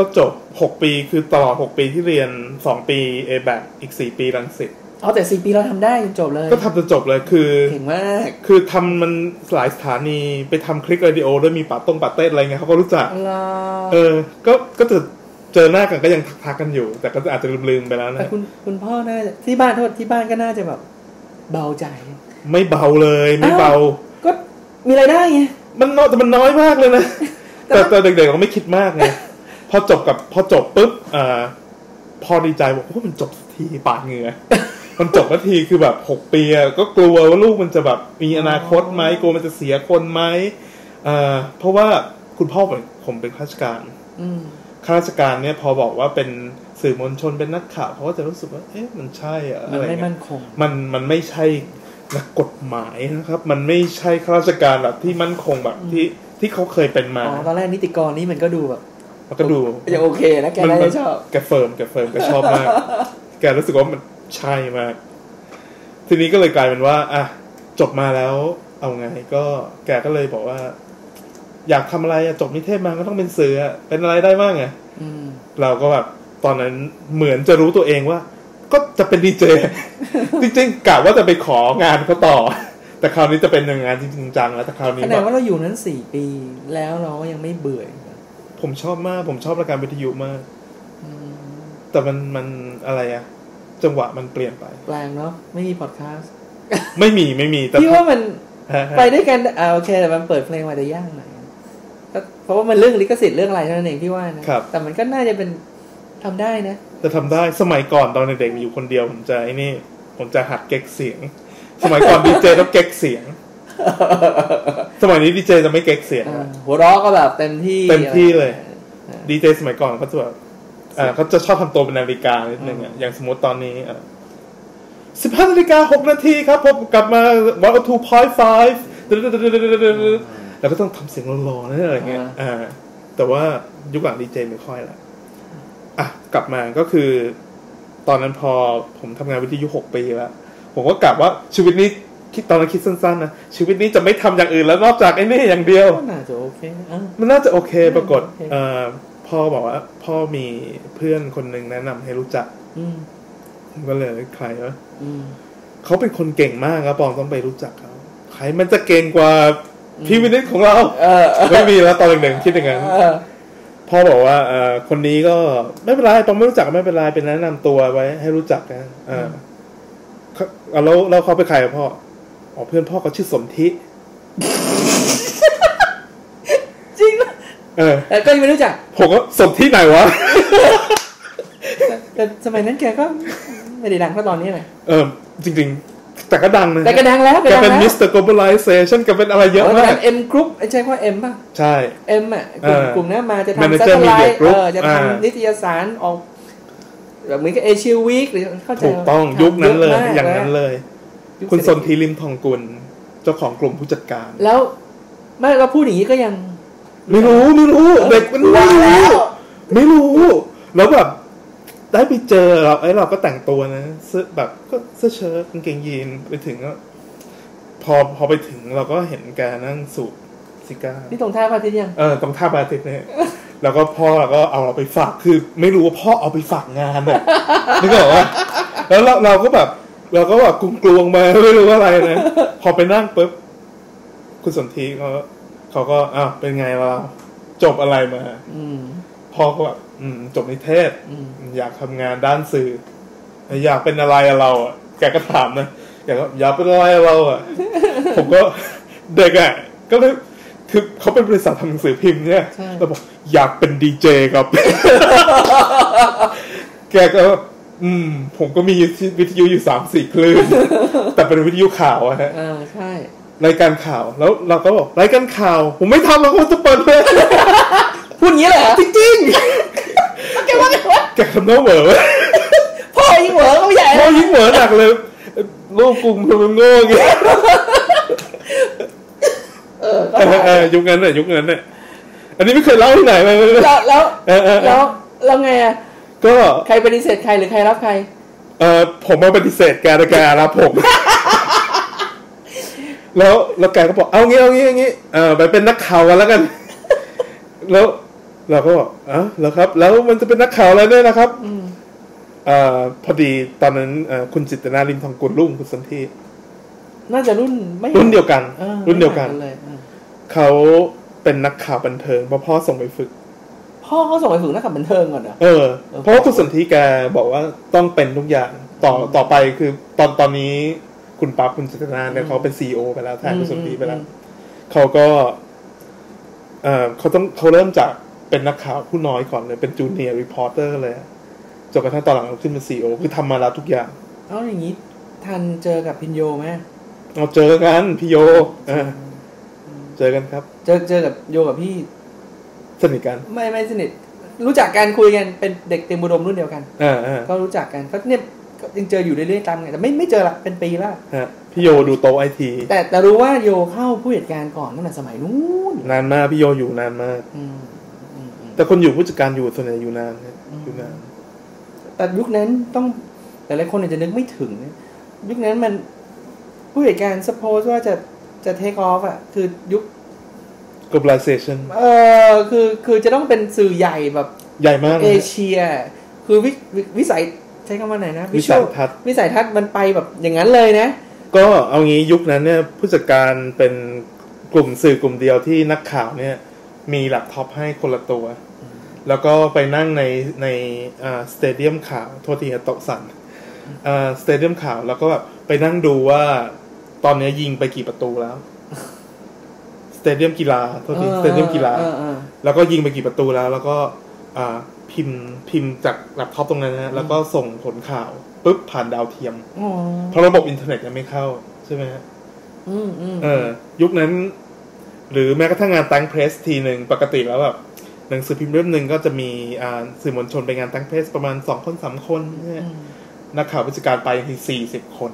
6 ปีคือตลอด6 ปีที่เรียน2 ปี A-BAC อีก4 ปีรังสิต
แต่4 ปีเราทำได้จนจบเลย
ก็ทำจนจบเลยคือ
เก่งมาก
คือทำมันหลายสถานีไปทำคลิกเรดิโอด้วยมีปาเต้อะไรเงี้ยเขาก็รู้จักก็จะเจอหน้ากันก็ยังทักกันอยู่แต่ก็อาจจะลืมไปแล้วนะ
แต่คุณพ่อน่าจะที่บ้านก็น่าจะแบบเบาใจ
ไม่เบาเลยไม่เบา
ก็มีรายได้ไง
มันน้อยมากเลยนะแต่เด็กๆก็ไม่คิดมากไงพอจบปุ๊บพอดีใจบอกว่ามันจบสักทีปาดเหงื่อมันจบสักทีคือแบบ6 ปีก็กลัวว่าลูกมันจะแบบมีอนาคตไหมกลัวมันจะเสียคนไหมเพราะว่าคุณพ่อผมเป็นข้าราชการราชการเนี่ยพอบอกว่าเป็นสื่อมวลชนเป็นนักข่าวเขาก็จะรู้สึกว่าเอ๊ะมันใช่อะไร
ไม่มั่นคง
มันไม่ใช่นักกฎหมายนะครับมันไม่ใช่ข้าราชการแบบที่มั่นคงแบบที่เขาเคยเป็นมา
ตอนแรกนิติกรนี่มันก็ดูแบบ
มันก็ดู
ยังโอเคนะแกน่าจะชอบ
แกเฟิร์มแกชอบมากแกรู้สึกว่ามันใช่มากทีนี้ก็เลยกลายเป็นว่าจบมาแล้วเอาไงก็แกก็เลยบอกว่าอยากทำอะไรจบนิเทศมาก็ต้องเป็นสื่อเป็นอะไรได้บ้างไงเราก็แบบตอนนั้นเหมือนจะรู้ตัวเองว่าก็จะเป็นดีเจ จริงๆกะว่าจะไปของานเขาต่อแต่คราวนี้จะเป็นงานจริงจังแล้วแต่คราวนี้
แสดงว่าเราอยู่นั้น4 ปีแล้วเราก็ยังไม่เบื่อ
ผมชอบมากผมชอบรายการวิทยุมากแต่มันอะไรจังหวะมันเปลี่ยนไป
แปลงเนาะไม่มีพอดแคสต์
ไม่มีแต่
พี่ว่ามันไปด้วยกันโอเคแต่มันเปิดเพลงมาจะยากหน่อยเพราะว่ามันเรื่องลิขสิทธิ์เรื่องอะไรนั่นเองพี่ว่านะแต่มันก็น่าจะเป็นทำได้นะ
จะทำได้สมัยก่อนตอนเด็กๆอยู่คนเดียวผมจะหัดเก๊กเสียงสมัยก่อนดีเจต้องเก๊กเสียงสมัยนี้ดีเจจะไม่เก๊กเสียง
หัวเราะก็แบบเต็มที่
เลยดีเจสมัยก่อนเขาจะแบบเขาจะชอบทำตัวเป็นนาฬิกานิดนึงอย่างสมมติตอนนี้15:06 ครับผมกลับมา 102.5 แล้วก็ต้องทำเสียงหล่อๆนั่นอะไรเงี้ยแต่ว่ายุคหลังดีเจไม่ค่อยละกลับมาก็คือตอนนั้นพอผมทำงานวิทยุ6 ปีแล้วผมก็กลับว่าชีวิตนี้ตอนนั้นคิดสั้นๆนะชีวิตนี้จะไม่ทำอย่างอื่นแล้วนอกจากไอ้นี่อย่างเดียว
น่าจะโอเค
มันน่าจะโอเคปรากฏพ่อบอกว่าพ่อมีเพื่อนคนหนึ่งแนะนำให้รู้จักก็เลยใครวะเขาเป็นคนเก่งมากครับปองต้องไปรู้จักเขาใครมันจะเก่งกว่าพี่วินิจของเราไม่มีแล้วตอนเด็กๆคิดอย่างนั้นพ่อบอกว่าคนนี้ก็ไม่เป็นไรปองไม่รู้จักไม่เป็นไรเป็นแนะนำตัวไว้ให้รู้จักนะแล้วเขาไปใครพ่อเพื่อนพ่อเขาชื่อสนธิ
จริงก็ยังไม่รู้จัก
ผมก็สนธิไหนวะ
แต่สมัยนั้นแกก็ไม่ได้ดังเท่าตอนนี้เลย
จริงๆแต่ก็ดังนะ
แต่ก็ดังแล้ว
แกเป็นมิสเตอร์โกลบอลไลเซชั่นแกเป็นอะไรเยอะมาก
เอ็มกรุ๊ปใช่ว่าเอ็มป่ะ
ใช่
เอ็มกลุ่มนั้นมาจะทำซัตไลท์จะทำนิตยสารออกแบบเหมือนกับเอเชียวีคหรือเข้าใจ
ถูกต้องยุคนั้นเลยอย่างนั้นเลยคุณสนธิริมทองกุลเจ้าของกลุ่มผู้จัดการ
แล้วไม่เราพูดอย่างนี้ก็ยัง
ไม่รู้เด็กมันไม่รู้แล้วแบบได้ไปเจอเราก็แต่งตัวนะเสื้อแบบก็เสื้อเชิ้ตกางเกงยีนไปถึงก็พอไปถึงเราก็เห็นแกนั่งสูบซิก้า
นี่ตรงท่าพระอาทิตย์ยัง
ตรงท่าพระอาทิตย์เนี่ยแล้วก็พ่อเราก็เอาเราไปฝากคือไม่รู้ว่าพ่อเอาไปฝากงานแบบนึกออกว่าแล้วเราก็แบบกลวงมาไม่รู้ว่าอะไรนะพอไปนั่งปุ๊บคุณสนธิเขาก็เป็นไงเราจบอะไรมาพ่อก็แบบจบนิเทศอยากทำงานด้านสื่ออยากเป็นอะไรเราอ่ะแกก็ถามนะอยากเป็นอะไรเราอ่ะ ผมก็เด็กอ่ะก็เลยคือเขาเป็นบริษัททำหนังสือพิมพ์เนี่ยเราบอกอยากเป็นดีเจครับ แกก็ผมก็มีวิทยุอยู่ 3-4 คลื่น แต่เป็นวิทยุข่าวอะฮะ
ใช่
รายการข่าวแล้วเราก็บอกรายการข่าวผมไม่ทำแล้วผมจะเปิดเลย
พูดงี้เลยจริงๆแกว่าไงวะ
แกทำหน้าเหวอ
พ่อยิ่งเหวอเขาใหญ่
พ่อยิ่งเหวอหนักเลยลูกกลุ่มทำมันโง่เงี้ยยุคนั้นเนี่ยอันนี้ไม่เคยเล่าที่ไหนมาเลย
แล้วไงอ่ะ
ก็
ใครปฏิเสธใครหรือใครรับใคร
ผมมาปฏิเสธแกรับผมแล้วแกก็บอกเอางี้ไปเป็นนักข่าวกันแล้วกันแล้วเราก็บอกแล้วครับแล้วมันจะเป็นนักข่าวอะไรเนี่ยนะครับพอดีตอนนั้นคุณจิตนาริมทองกุลรุ่งคุณสันติ
น่าจะรุ่น
เดียวกันเขาเป็นนักข่าวบันเทิงเพราะพ่อส่งไปฝึก
พ่อเขาส่งไปฝึกนักข่าวบันเทิงก่อน
เพราะคุณสันติแกบอกว่าต้องเป็นทุกอย่างต่อไปคือตอนนี้คุณปั๊บคุณจิตนาเนี่ยเขาเป็น CEO ไปแล้วแทนคุณสันติไปแล้วเขาก็เขาเริ่มจากเป็นนักข่าวผู้น้อยก่อนเลยเป็นจูเนียร์รีพอร์เตอร์เลยจนกระทั่งตอนหลังขึ้นเป็น CEO คือทำมาแล้วทุกอย่าง
อย่างนี้ทันเจอกับพินโยไหม
เจอกันพี่โยเจอกันครับ
เจอกับโยกับพี่
สนิทกัน
ไม่สนิทรู้จักกันคุยกันเป็นเด็กเตรียมอุดมรุ่นเดียวกันก็รู้จักกันก็เนี่ยยังเจออยู่เรื่อยๆตามไงแต่ไม่เจอละเป็นปีแล้ว
พี่โยดูโต๊ะไอที
แต่รู้ว่าโยเข้าผู้จัดการก่อนตั้งแต่สมัยนู้น
นานมากพี่โยอยู่นานมากแต่คนอยู่ผู้จัดการอยู่ส่วนใหญ่อยู่นาน
แต่ยุคนั้นต้องแต่หลายคนอาจจะนึกไม่ถึงยุคนั้นมันผู้จัดการ suppose ว่าจะ take off อ่ะคือยุค
globalization
คือจะต้องเป็นสื่อใหญ่แบบ
ใหญ่มาก
เอเชียคือวิสัยใช้คำว่าไหนนะ
วิสัย
ทัศน์มันไปแบบอย่างนั้นเลยนะ
ก็เอางี้ยุคนั้นเนี่ยผู้จัดการเป็นกลุ่มสื่อกลุ่มเดียวที่นักข่าวเนี่ยมีแล็ปท็อปให้คนละตัวแล้วก็ไปนั่งในสเตเดียมข่าวโทษทีโต๊ะสั่นสเตเดียมข่าวแล้วก็แบบไปนั่งดูว่าตอนนี้ยิงไปกี่ประตูแล้วสเตเดียมกีฬาโทษทีสเตเดียมกีฬาแล้วก็ยิงไปกี่ประตูแล้วก็พิมพ์จากแล็ปท็อปตรงนั้นนะแล้วก็ส่งผลข่าวปุ๊บผ่านดาวเทียมเพราะระบบอินเทอร์เน็ตยังไม่เข้าใช่ไหมฮะยุคนั้นหรือแม้กระทั่งงานตั้งเพรสทีนึงปกติแล้วแบบหนังสือพิมพ์เล่มนึงก็จะมีสื่อมวลชนไปงานตั้งเพรสประมาณ 2-3 คนเนี่ยนักข่าวผู้จัดการไปที่40 คน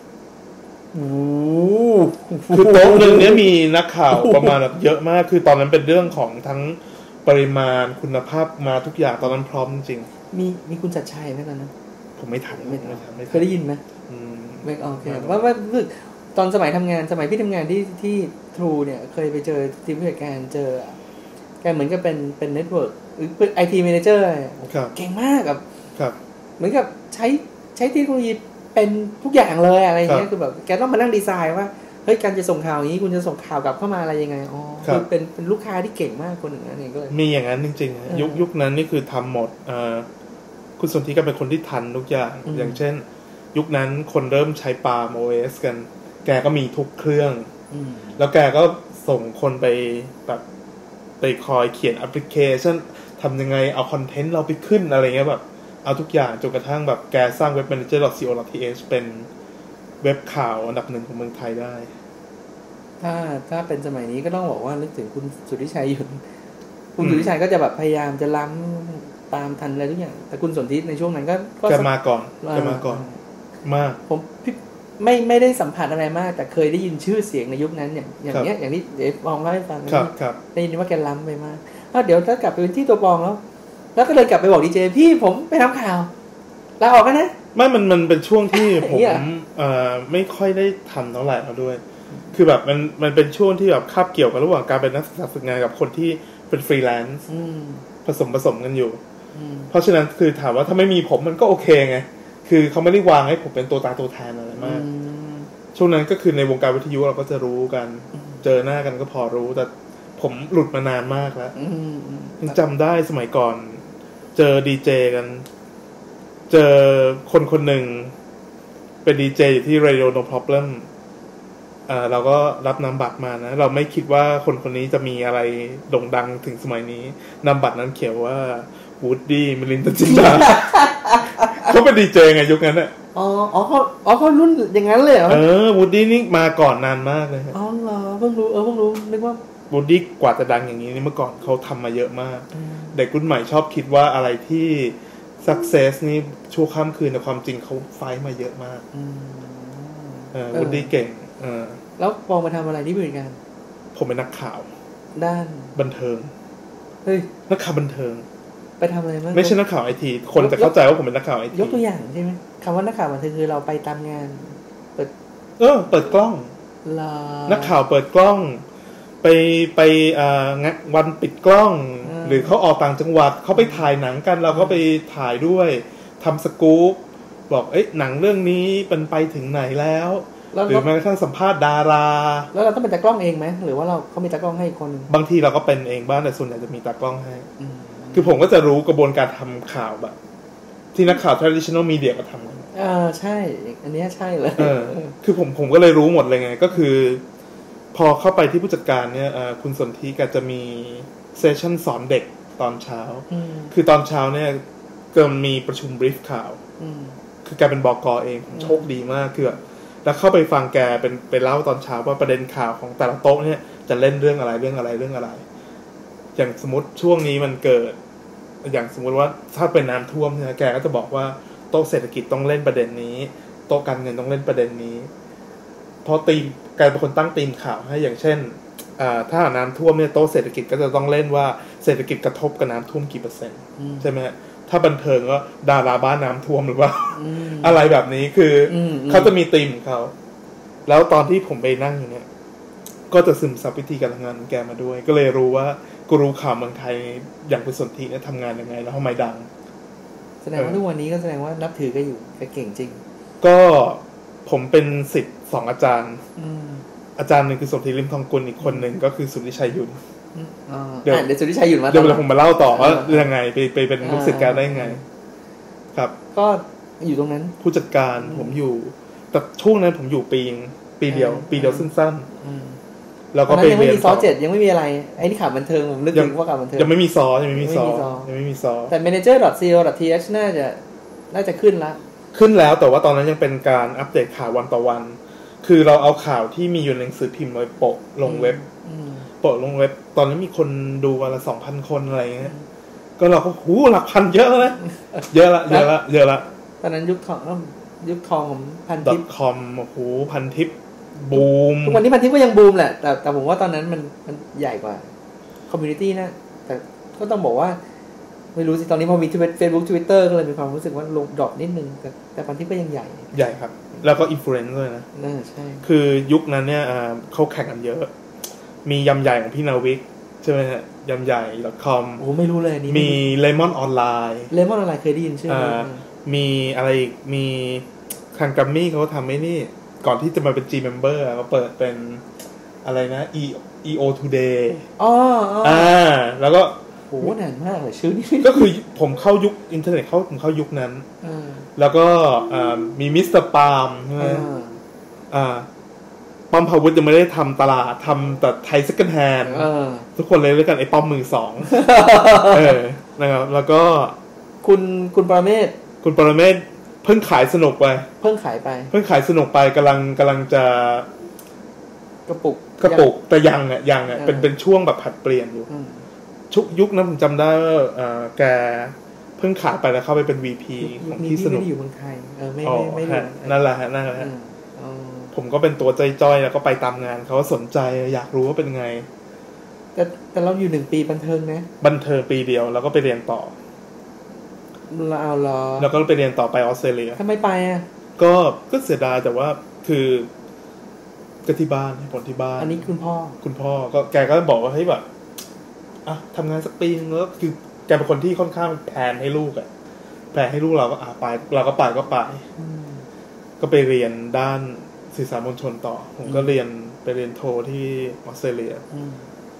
คือโต๊ะนึงเนี้ยมีนักข่าวประมาณแบบเยอะมากคือตอนนั้นเป็นเรื่องของทั้งปริมาณคุณภาพมาทุกอย่างตอนนั้นพร้อมจริง
มีคุณชัดชัยไหมตอนนั้น
ผมไม่ทัน
เคยได้ยินไหมไม่โอเคว่าตอนสมัยทำงานสมัยพี่ทำงานที่ทรูเนี่ยเคยไปเจอทีมผู้จัดการเจอแกเหมือนกับเป็นเน็ตเวิร์กหรือเป็น IT แมเนเจอร์เก่งมาก
ครับ
เหมือนกับใช้เทคโนโลยีเป็นทุกอย่างเลยอะไรอย่างเงี้ยคือแบบแกต้องมานั่งดีไซน์ว่าเฮ้ยการจะส่งข่าวอย่างนี้คุณจะส่งข่าวกลับเข้ามาอะไรยังไงคือเป็นลูกค้าที่เก่งมากคนหนึ่งนั่นเองก็เลย
มีอย่างนั้นจริงๆยุคนั้นนี่คือทำหมดคุณสนธิก็เป็นคนที่ทันทุกอย่างอย่างเช่นยุคนั้นคนเริ่มใช้ปาล์ม OS กันแกก็มีทุกเครื่องแล้วแกก็ส่งคนไปแบบไปคอยเขียนแอปพลิเคชันทำยังไงเอาคอนเทนต์เราไปขึ้นอะไรเงี้ยแบบเอาทุกอย่างจนกระทั่งแบบแกสร้าง webmanager.co.th เป็นเว็บข่าวอันดับ 1ของเมืองไทยได้
ถ้าเป็นสมัยนี้ก็ต้องบอกว่านึกถึงคุณสุทธิชัยอยู่คุณสุทธิชัยก็จะแบบพยายามจะล้ำตามทันอะไรทุกอย่างแต่คุณสนธิในช่วงนั้นก็
จะมาก่อนมาก
ผมไม่ได้สัมผัสอะไรมากแต่เคยได้ยินชื่อเสียงในยุคนั้นอย่างเนี้ยอย่างที่เดี๋ยวปองเล่าให้ฟังได้ยินว่าแกล้ำไปมากเดี๋ยวถ้ากลับไปเป็นที่ตัวปองแล้วก็เลยกลับไปบอกดีเจพี่ผมไปทำข่าวลาออกกันนะ
มันเป็นช่วงที่ผมไม่ค่อยได้ทำเท่าไหร่แล้วด้วยคือแบบมันเป็นช่วงที่แบบคาบเกี่ยวกันระหว่างการเป็นนักศึกษาฝึกงานกับคนที่เป็นฟรีแลนซ์ผสมกันอยู่เพราะฉะนั้นคือถามว่าถ้าไม่มีผมมันก็โอเคไงคือเขาไม่ได้วางให้ผมเป็นตัวตาตัวแทนอะไรมากช่วงนั้นก็คือในวงการวิทยุเราก็จะรู้กันเจอหน้ากันก็พอรู้แต่ผมหลุดมานานมากแล้วยังจำได้สมัยก่อนเจอดีเจกันเจอคนคนหนึ่งเป็นดีเจอยู่ที่ Radio No Problem เราก็รับนามบัตรมานะเราไม่คิดว่าคนคนนี้จะมีอะไรโด่งดังถึงสมัยนี้นามบัตรนั้นเขียนว่าวูดดี้มิลินทจินดา เขาเป็นดีเจไงยุคนั้นอ่ะ
เขารุ่นอย่างนั้นเลยเหรอ
วูดดี้นี่มาก่อนนานมากเลย
อ๋อเหรอเพิ่งรู้นึกว่า
วูดดี้กว่าจะดังอย่างนี้นี่เมื่อก่อนเขาทำมาเยอะมากเด็กรุ่นใหม่ชอบคิดว่าอะไรที่success นี่ชั่วข้ามคืนแต่ความจริงเขาไฟมาเยอะมากวูดดี้เก่ง
แล้วปองมาทำอะไรที่บริการ
ผมเป็นนักข่าว
ด้าน
บันเทิง
เฮ้ย
นักข่าวบันเทิง
ไปทำอะไรบ้าง
ไม่ใช่นักข่าวไอทีคนจะเข้าใจว่าผมเป็นนักข่าวไอที
ยกตัวอย่างใช่ไหมคำว่านักข่าวบันเทิงคือเราไปตามงานเ
ปิดกล้องนักข่าวเปิดกล้องไปงานวันปิดกล้องหรือเขาออกต่างจังหวัดเขาไปถ่ายหนังกันเราก็ไปถ่ายด้วยทำสกู๊ปบอกหนังเรื่องนี้เป็นไปถึงไหนแล้วหรือแม้กระทั่งสัมภาษณ์ดารา
แล้วเราต้องเป็นตากล้องเองไหมหรือว่าเขามีตากล้องให้อีกคนนึง
บางทีเราก็เป็นเองบ้างแต่ส่วนใหญ่จะมีตากล้องให้คือผมก็จะรู้กระบวนการทำข่าวแบบที่นักข่าว traditional media ก็ทำกัน
ใช่อันนี้ใช่เลย
คือผมก็เลยรู้หมดเลยไงก็คือพอเข้าไปที่ผู้จัดการเนี่ยคุณสนธิก็จะมีเซสชั่นสอนเด็กตอนเช้าคือตอนเช้าเนี่ยก็มีประชุมบรีฟข่าวคือแกเป็นบก.เองโชคดีมากคือแล้วเข้าไปฟังแกเป็นเล่าตอนเช้าว่าประเด็นข่าวของแต่ละโต๊ะเนี่ยจะเล่นเรื่องอะไรอย่างสมมติช่วงนี้มันเกิดอย่างสมมติว่าถ้าเป็นน้ำท่วมเนี่ยแกก็จะบอกว่าโต๊ะเศรษฐกิจต้องเล่นประเด็นนี้โต๊ะการเงินต้องเล่นประเด็นนี้เพราะทีมแกเป็นคนตั้งทีมข่าวให้อย่างเช่นถ้าน้ำท่วมเนี่ยโต๊ะเศรษฐกิจก็จะต้องเล่นว่าเศรษฐกิจกระทบกับน้ำท่วมกี่เปอร์เซ็นต์ใช่ไหมถ้าบันเทิงก็ดาราบ้านน้ำท่วมหรือว่าอะไรแบบนี้คือเขาจะมีธีมของเขาแล้วตอนที่ผมไปนั่งอยู่เนี่ยก็จะซึมซับวิธีการทำงานของแกมาด้วยก็เลยรู้ว่ากูรู้ข่าวเมืองไทยอย่างคุณสนธิเนี่ยทำงานยังไงแล้วทำไมดัง
แสดงว่าทุกวันนี้ก็แสดงว่านับถือก็อยู่แกเก่งจริง
ก็ผมเป็นศิษย์2อาจารย์อาจารย์หนึ่งคือสนธิริมทองกุลอีกคนหนึ่งก็คือสุทธิชัยยุน
เดี๋ยวสุทธิชัยยุนมา
เดี๋ยวผมมาเล่าต่อว่ายังไงไปเป็นลูกศิษย์แกได้ยังไงครับ
ก็อยู่ตรงนั้น
ผู้จัดการผมอยู่แต่ช่วงนั้นผมอยู่ปีเดียวสั้นๆแล้วก็ไปเรียน
ยังไม่มีซอ7ยังไม่มีอะไรไอ้นี่ข่าวบันเทิงผมนึกถึงว่าข่าวบันเทิง
ยังไม่มีซอ
แต่ manager.co.th น่าจะขึ้น
แล้วแต่ว่าตอนนั้นยังเป็นการอัปเดตข่าววันต่อวันคือเราเอาข่าวที่มีอยู่ในหนังสือพิมพ์มาโปะลงเว็บตอนนั้นมีคนดูวันละ 2,000 คนอะไรเงี้ยก็เราก็หลักพันเยอะเลยเยอะละ
ตอนนั้นยุคทองของพันทิป
.com โอ้โหพันทิปบูม
ทุกวันนี้พันทิปก็ยังบูมแหละแต่ผมว่าตอนนั้นมันใหญ่กว่าคอมมูนิตี้นะแต่ก็ต้องบอกว่าไม่รู้สิตอนนี้พอมี Facebook Twitter ก็เลยมีความรู้สึกว่าลงดรอปนิดนึงแต่พันทิปก็ยังใหญ่
ครับแล้วก็อินฟลูเอนซ์ด้วยนะ
ใช่
คือยุคนั้นเนี่ยเขาแข่งกันเยอะมียำใหญ่ของพี่นาวิกใช่ไหมฮะยำใหญ่ .com
โอ้ไม่รู้เลยนี่
มีเลมอนออนไลน์
เคยได้ยินใช่ไหม
มีอะไรอีกมีทางกัมมี่เขาทำไม่นี่ก่อนที่จะมาเป็น G member เขาเปิดเป็นอะไรนะ EO Today แล้วก็
โหนานมากเลยชื่อนี้
ก็คือผมเข้ายุคอินเทอร์เน็ตผมเข้ายุคนั้นแล้วก็มีมิสเตอร์ปาล์มใช่ไหมป้อมพาวุฒิยังไม่ได้ทำตลาดทำแต่ไทยเซ็กแฮนด์ทุกคนเลยเรียกกันไอ้ป้อมมือสองนะครับแล้วก็
คุณปรเมศ
เพิ่งขายสนุกไป
เพิ่งขาย
กำลังจะ
กระปุก
แต่ยังเป็นช่วงแบบผัดเปลี่ยนอยู่ชุกยุคนั้นผมจำได้ว่าแกเพิ่งขายไปแล้วเข้าไปเป็น VP ของที่สนุก
ไม่อยู่เมืองไทยไม่
นั่นแหละผมก็เป็นตัวจ้อยๆแล้วก็ไปตามงานเขาสนใจอยากรู้ว่าเป็นไง
แต่เราอยู่1 ปีบันเทิงนะ
บันเทิงปีเดียวแล้วก็ไปเรียนต่อแล้วก็ไปเรียนต่อไปออสเตรเลีย
ทำไมไปอ่ะ
ก็เสียดายแต่ว่าคือก็ที่บ้านผลที่บ้าน
อันนี้คุณ
พ่อก็แกก็บอกว่าเฮ้ยแบบทำงานสักปีนึงแล้วคือแกเป็นคนที่ค่อนข้างแพลนให้ลูกเราก็ไปเราก็ไปก็ไปเรียนด้านสื่อสารมวลชนต่อผมก็ไปเรียนโทที่ออสเตรเลีย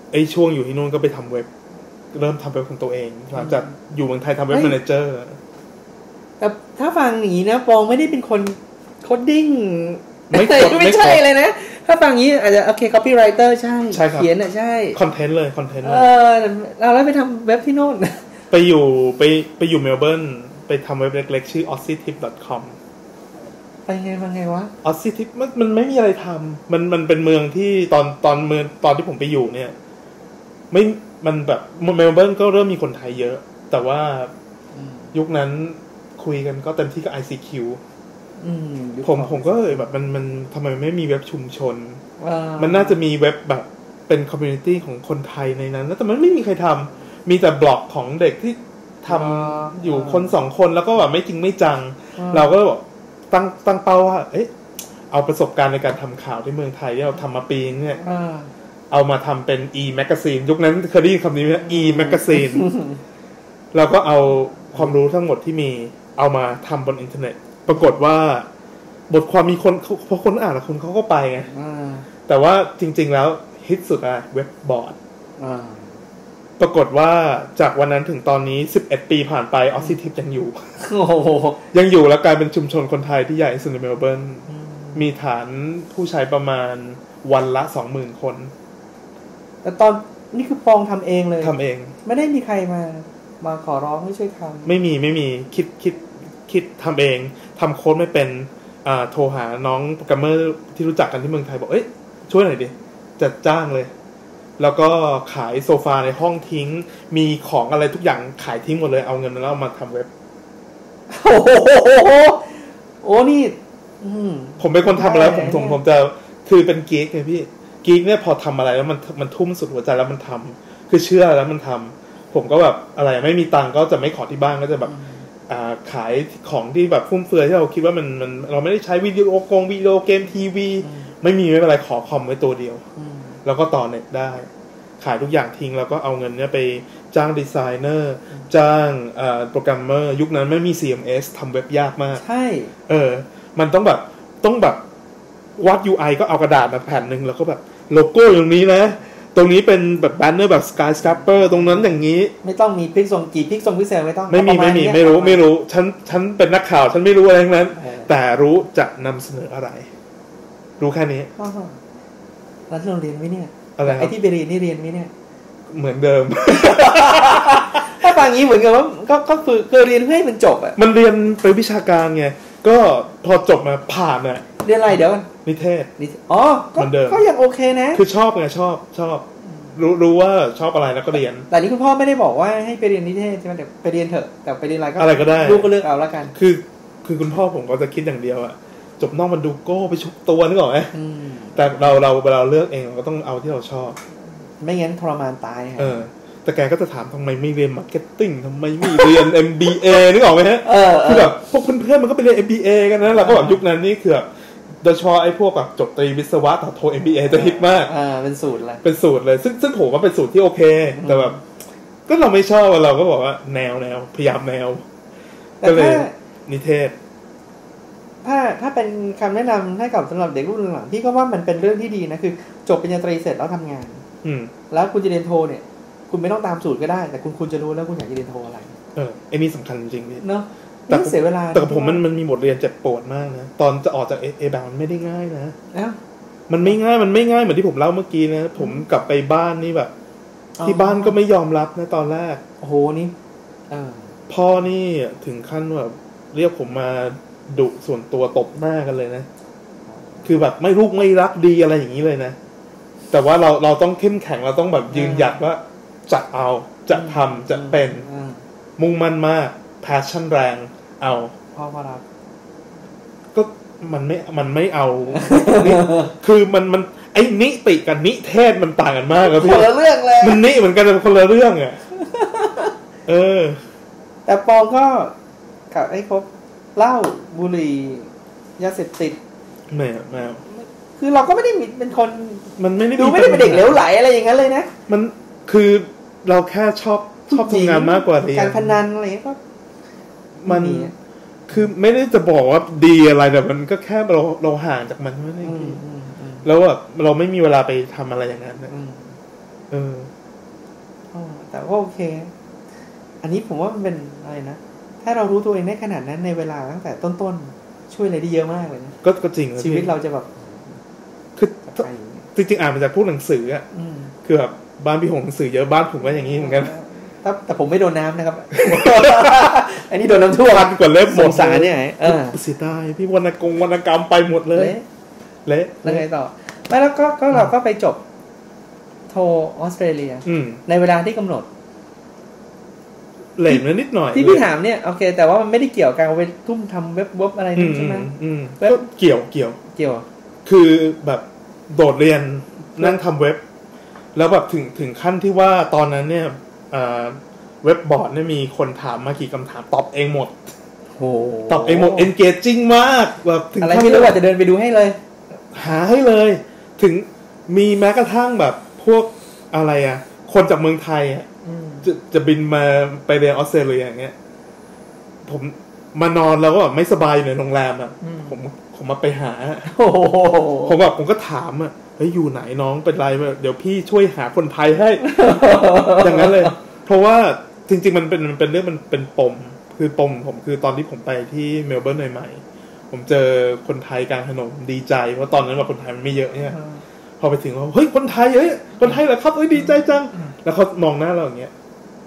ช่วงอยู่ที่นู่นก็ไปทำเว็บเริ่มทำเว็บของตัวเองหลังจากอยู่เมืองไทยทำเว็บแมเนเจอร์
แต่ถ้าฟังอย่างนี้นะปองไม่ได้เป็นคนโคดดิ้งไม่ใช่เลยนะถ้าฟังอย่างนี้อาจจะโอเค copywriter ใช่เขียนอ่ะใช่
คอนเทนต์เลย
เราแล้วไปทำเว็บที่โน่น
ไปอยู่เมลเบิร์นไปทำเว็บเล็กๆชื่อ aussietip.com
ไปไงวะ
aussietip มันไม่มีอะไรทำมันเป็นเมืองที่ตอนที่ผมไปอยู่เนี่ยไม่มันแบบเมลเบิร์นก็เริ่มมีคนไทยเยอะแต่ว่ายุคนั้นคุยกันก็เต็มที่กับ ICQ ผมก็เลยแบบมันทำไมไม่มีเว็บชุมชนมันน่าจะมีเว็บแบบเป็นคอมมูนิตี้ของคนไทยในนั้นแต่มันไม่มีใครทำมีแต่บล็อกของเด็กที่ทำอยู่คน2คนแล้วก็แบบไม่จริงไม่จังเราก็บอกตั้งเป้าว่าเอาประสบการณ์ในการทำข่าวที่เมืองไทยที่เราทำมาปีนึงเนี่ยเอามาทำเป็น e-magazine ยุคนั้นเคยได้ยินคำนี้ไหม e-magazine เราก็เอาความรู้ทั้งหมดที่มีเอามาทำบนอินเทอร์เน็ตปรากฏว่าบทความมีคนพอคนอ่านแล้วคนเขาก็ไปไงแต่ว่าจริงๆแล้วฮิตสุดอะเว็บบอร์ดปรากฏว่าจากวันนั้นถึงตอนนี้11ปีผ่านไปออสซิทิปยังอยู่ยังอยู่แล้วกลายเป็นชุมชนคนไทยที่ใหญ่ที่สุดในเมลเบิร์นมีฐานผู้ใช้ประมาณวันละ 20,000 คน
แต่ตอนนี่คือปองทำเองเลย
ทำเอง
ไม่ได้มีใครมาขอร้องไม่ช่วยทำ
ไม่มีคิดทำเองทำโค้ดไม่เป็นโทรหาน้องโปรแกรมเมอร์ที่รู้จักกันที่เมืองไทยบอกช่วยหน่อยดิจัดจ้างเลยแล้วก็ขายโซฟาในห้องทิ้งมีของอะไรทุกอย่างขายทิ้งหมดเลยเอาเงินแล้วเอามาทำเว็บ
โอ้นี่
ผมเป็นคนทำอะไรผมจะคือเป็นกิ๊กไงพี่กิ๊กเนี่ยพอทำอะไรแล้วมันทุ่มสุดหัวใจแล้วมันทำคือเชื่อแล้วมันทำผมก็แบบอะไรไม่มีตังก็จะไม่ขอที่บ้านก็จะแบบขายของที่แบบฟุ่มเฟือยที่เราคิดว่ามันเราไม่ได้ใช้วิดีโอเกมทีวีไม่เป็นไรขอคอมไว้ตัวเดียวแล้วก็ต่อเน็ตได้ขายทุกอย่างทิ้งแล้วก็เอาเงินเนี้ยไปจ้างดีไซเนอร์จ้างโปรแกรมเมอร์ยุคนั้นไม่มี CMS ทำเว็บยากมาก
ใช่
มันต้องแบบวาด UI ก็เอากระดาษมาแผ่นนึงแล้วก็แบบโลโก้ตรงนี้นะตรงนี้เป็นแบบแบนเนอร์แบบ Skyscraper ตรงนั้นอย่างนี้
ไม่ต้องมีพิกซงกี่พิกซงพิกเซลไม่ต้อง
ไม่รู้ฉันเป็นนักข่าวฉันไม่รู้อะไรทั้งนั้นแต่รู้จะนำเสนออะไรรู้แค่นี้
แล้วเราเรียนไหมเนี่ย
อะไร
ไอ้ที่ไปเรียนนี่เรียนไหมเนี่ย
เหมือนเดิม
ถ้าฟังงี้เหมือนกับว่าก็คือเรียนเพื่อให้มันจบอ่ะ
มันเรียนไปวิชาการไงก็พอจบมาผ่านอ่ะ
เรียนอะไรเดี๋ยว
นิเทศ
อ๋อก็ยังโอเคนะ
คือชอบไงชอบรู้ว่าชอบอะไรแล้วก็เรียน
แต่นี่คุณพ่อไม่ได้บอกว่าให้ไปเรียนนิเทศใช่ไหมแต่ไปเรียนเถอะแต่ไปเรียน
อะไรก็ได้
ลูกก็เลือกเอาแล้วกัน
คือคุณพ่อผมก็จะคิดอย่างเดียวอ่ะจบนอกมันดูโก้ไปชุบตัวนึกออกไหมแต่เราเวลาเลือกเองเราก็ต้องเอาที่เราชอบ
ไม่งั้นทรมานตาย
แต่แกก็จะถามทำไมไม่เรียนมาร์เก็ตติ้งทำไมไม่เรียน MBA นึกออกไหมฮะคือแบบพวกเพื่อนๆมันก็ไปเรียน MBA กันนะเราก็แบบยุคนั้นนี่คือโดยเฉพาะไอ้พวกแบบจบตรีวิศวะต่อโท MBA จะฮิตมาก
เป็นสูตร
เลยซึ่งผมว่าเป็นสูตรที่โอเคแต่แบบก็เราไม่ชอบเราก็บอกว่าแนวพยายามแนวก็เลยนิเทศ
ถ้าเป็นคำแนะนำให้กับสำหรับเด็กรุ่นหลังพี่ก็ว่ามันเป็นเรื่องที่ดีนะคือจบปริญญาตรีเสร็จแล้วทำงานแล้วคุณจะเรียนโทเนี่ยคุณไม่ต้องตามสูตรก็ได้แต่คุณจะรู้แล้วคุณอยากจะเรียนโทอะไร
ไอ้นี่สำคัญจริงๆ
เนาะแต่เสียเวลา
แต่ผมมันมีบทเรียนเจ็บปวดมากนะตอนจะออกจากเอแบบมันไม่ได้ง่ายนะมันไม่ง่ายเหมือนที่ผมเล่าเมื่อกี้นะผมกลับไปบ้านนี่แบบที่บ้านก็ไม่ยอมรับนะตอนแรก
โอ้โหนี่
พ่อนี่ถึงขั้นแบบเรียกผมมาดุส่วนตัวตบหน้ากันเลยนะคือแบบไม่ลูกไม่รักดีอะไรอย่างนี้เลยนะแต่ว่าเราต้องเข้มแข็งเราต้องแบบยืนหยัดว่าจะเอาจะทำจะเป็นมุ่งมั่นมาก passion แรงเอา
พ่อรับ
ก็มันไม่เอา คือมันไอ้นิติกับนิเทศมันต่างกันมากครับพี่
คนละเรื่องเลย
มันนิเหมือนกันแต่คนละเรื่องอ่ะ
แต่ปองก็กับไอ้ครบเหล้าบุหรี่ยาเสพติด
แม่
คือเราก็ไม่ได้เป็นคน
มันไม่ได้
ดูไม่ได้เป็นเด็กเหลวไหลอะไรอย่างนั้นเลยนะ
มันคือเราแค่ชอบทำงานมากกว่า
การพนันอะไรก็
มันคือไม่ได้จะบอกว่าดีอะไรแต่มันก็แค่เราห่างจากมันไม่ได้แล้วแบบเราไม่มีเวลาไปทำอะไรอย่างนั้น
แต่ก็โอเคอันนี้ผมว่ามันเป็นอะไรนะถ้าเรารู้ตัวเองได้ขนาดนั้นในเวลาตั้งแต่ต้นๆช่วยอะไรได้เยอะมากเลยนะ
ก็จริง
ชีวิตเราจะแบบ
คือจริงๆอ่านมาจากพวกหนังสืออ่ะคือแบบบ้านพี่หงหนังสือเยอะบ้านผมก็อย่างนี้เหมือนกัน
แต่ผมไม่โดนน้ำนะครับอันนี้โดนน้ำท่วม
กว่าเล็บหมด
สารเนี่ย
เสียดายพี่วรรณกรรมไปหมดเลยเละ
แล้วไงต่อไม่แล้วก็เราก็ไปจบโทออสเตรเลียในเวลาที่กำหนด
เหล่มนิดหน่อย
ที่พี่ถามเนี่ยโอเคแต่ว่ามันไม่ได้เกี่ยวกับการไปทุ่มทำเว็บอะไรนั่นใช่ไหม
ก็เกี่ยวคือแบบโดดเรียนนั่งทำเว็บแล้วแบบถึงขั้นที่ว่าตอนนั้นเนี่ยเว็บบอร์ดเนี่ยมีคนถามมากี่คำถามตอบเองหมดตอบเองหมด engaging มากแบบ
ถึงอะไรไม่รู้ว่าจะเดินไปดูให้เลย
หาให้เลยถึงมีแม้กระทั่งแบบพวกอะไรอ่ะคนจากเมืองไทยอ่ะจะบินมาไปเรียนออสเตรเลียอย่างเงี้ยผมมานอนแล้วก็แบบไม่สบายอยู่ในโรงแรมอ่ะผมมาไปหาผมก็ถามอ่ะเฮ้ยอยู่ไหนน้องเป็นไรเดี๋ยวพี่ช่วยหาคนไทยให้ อย่างนั้นเลยเพราะว่าจริงๆมันเป็นเรื่องมันเป็นปมคือปมผมคือตอนที่ผมไปที่เมลเบิร์นใหม่ๆผมเจอคนไทยกลางถนนดีใจเพราะตอนนั้นว่าคนไทยมันไม่เยอะเนี่ยพอไปถึงว่าเฮ้ยคนไทยคนไทยเหรอครับเฮ้ยดีใจจังแล้วเขามองหน้าเราอย่างเงี้ย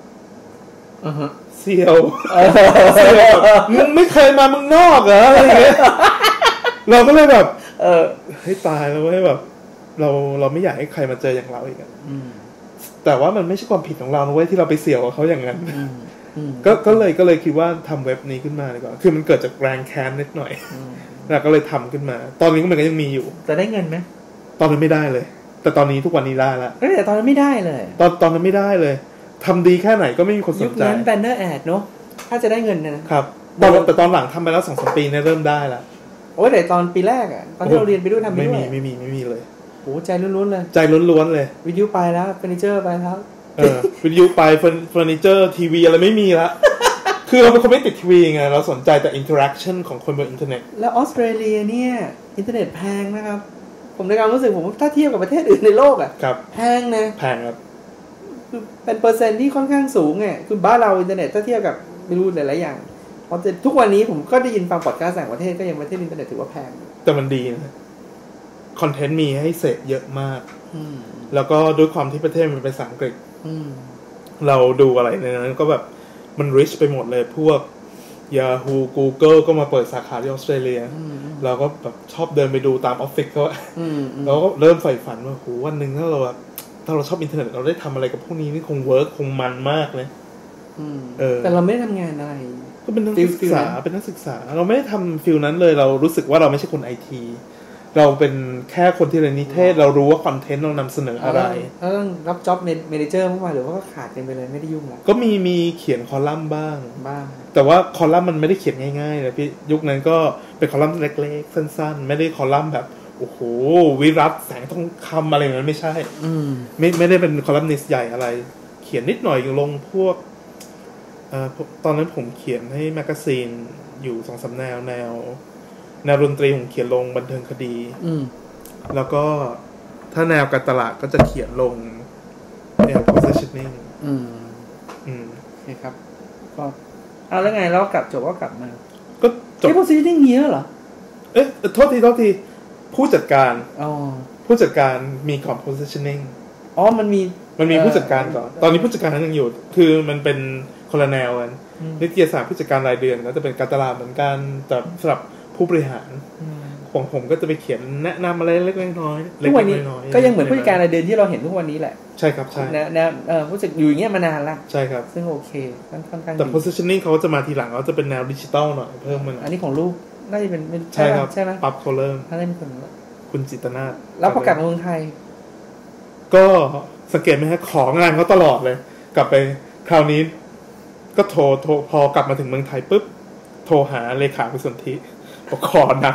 เซียวมึงไม่เคยมาเมืองนอกเหรออะไรเงี้ยเราก็เลยแบบให้ตายแล้วเว้ยแบบเราไม่อยากให้ใครมาเจออย่างเราอีกแต่ว่ามันไม่ใช่ความผิดของเราเว้ยที่เราไปเสี่ยวกับเขาอย่างนั้นก็เลยคิดว่าทำเว็บนี้ขึ้นมาดีกว่าคือมันเกิดจากแรงแค้นนิดหน่อยแล้วก็เลยทำขึ้นมาตอนนี้มันก็ยังมีอยู่
จะได้เงินไหม
ตอนนั้นไม่ได้เลยแต่ตอนนี้ทุกวันนี้ได้ละ
แต่ตอนนั้นไม่ได้เลย
ตอนนั้นไม่ได้เลยทำดีแค่ไหนก็ไม่มีคนสนใจ
ยุคนั้นแบนเนอร์แอดเนาะถ้าจะได้เงิน
นะครับแต่ตอนหลังทำไปแล้ว 2-3 ปีเนี่ยเริ่มได้ละ
โอ้ยแต่ตอนปีแรกอ่ะตอนที่เราเรียนไปด้วยทำไม่
มีเลย
โอ้ใจล้วนๆเลย
ใจล้วนๆเลย
วิทยุไปแล้วเฟอร์นิเจอร์ไปแล้ว
วิทยุไปเฟอร์นิเจอร์ทีวีอะไรไม่มีละคือเราเป็นคนไม่ติดทีวีไงเราสนใจแต่อินเทอร์แอคชั่นของคนบนอินเทอร์เน็ต
แล้วออสเตรเลียเนี่ยอินเทอร์เน็ตแพงนะครับผมในความรู้สึกผมถ้าเทียบกับประเทศอื่นในโลกอ่ะแพงนะ
แพงครับ
คือเป็นเปอร์เซ็นต์ที่ค่อนข้างสูงไงคือบ้านเราอินเทอร์เน็ตถ้าเทียบกับไม่รู้หลายๆอย่างเพราะทุกวันนี้ผมก็ได้ยินฟังพอดคาสต์ต่างประเทศก็ยังประเทศอินเทอร์เน็ตถือว่าแพง
แต่มันดีนะคอนเทนต์มีให้เสพเยอะมากแล้วก็ด้วยความที่ประเทศมันเป็นภาษาอังกฤษเราดูอะไรในนั้นก็แบบมัน rich ไปหมดเลยพวก Yahoo Google ก็มาเปิดสาขาที่ออสเตรเลียเราก็แบบชอบเดินไปดูตามออฟฟิศเขาเราก็เริ่มใฝ่ฝันว่าโหวันนึงถ้าเราชอบอินเทอร์เน็ตเราได้ทำอะไรกับพวกนี้นี่คงเวิร์คคงมันมากเลย
แต่เราไม่ได้ทำงานอะไร
ก็เป็นนักศึกษาเราไม่ได้ทำฟิลนั้นเลยเรารู้สึกว่าเราไม่ใช่คนไอทีเราเป็นแค่คนที่เรียนนิเทศเรารู้ว่าคอนเทนต์เรานำเสนออะไร
แล้วต้องรับจ็อบเมเนเจอร์เข้ามาหรือว่าก็ขาดกันไปเลยไม่ได้ยุ่งหรอก
ก็มีเขียนคอลัมน์บ้างแต่ว่าคอลัมน์มันไม่ได้เขียนง่ายๆนะพี่ยุคนั้นก็เป็นคอลัมน์เล็กๆสั้นๆไม่ได้คอลัมน์แบบโอ้โหวิรัตแสงทองคำอะไรนั้นไม่ใช่ไม่ได้เป็นคอลัมนิสต์ใหญ่อะไรเขียนนิดหน่อยลงพวกตอนนั้นผมเขียนให้แมกกาซีนอยู่ 2-3 แนวดนตรีผมเขียนลงบันเทิงคดีแล้วก็ถ้าแนวการตลาดก็จะเขียนลงแนว positioning
โอเคครับก็เอาแล้วไงแล้วกลับมา
ก็จบ
positioning มีแล้วเหรอ
โทษทีผู้จัดการมีก่อน positioning
มัน
มีผู้จัดการก่อนตอนนี้ผู้จัดการนั้นยังอยู่คือมันเป็นคนละแนวกันนิตยสารผู้จัดการรายเดือนก็จะเป็นการตลาดเหมือนกันแต่สำหรับผู้บริหารของผมก็จะไปเขียนแนะนำอะไรเล็กๆน้อยๆ
ทุกวันนี้ก็ยังเหมือนผู้จัดการรายเดือนที่เราเห็นทุกวันนี้แหละ
ใช่ครับใช่
ผู้จัดอยู่อย่างเงี้ยมานานละ
ใช่ครับ
ซึ่งโอเคค่อนข้าง
แต่ positioning เขาจะมาทีหลังเขาจะเป็นแนวดิจิตอลหน่อยเพิ่มมัน
อันนี้ของลูกน่าจะเป็น
ใช่ครับ
ใช่ไหม
ปั๊บเขาเริ่ม
ถ้าเล่น
คุณจิตนาถ
แล้วพอกลับมาเมืองไทย
ก็สังเกตไหมฮะของานเขาตลอดเลยกลับไปคราวนี้ก็โทรพอกลับมาถึงเมืองไทยปุ๊บโทรหาเลขาคุณสนธิบอกขอนะ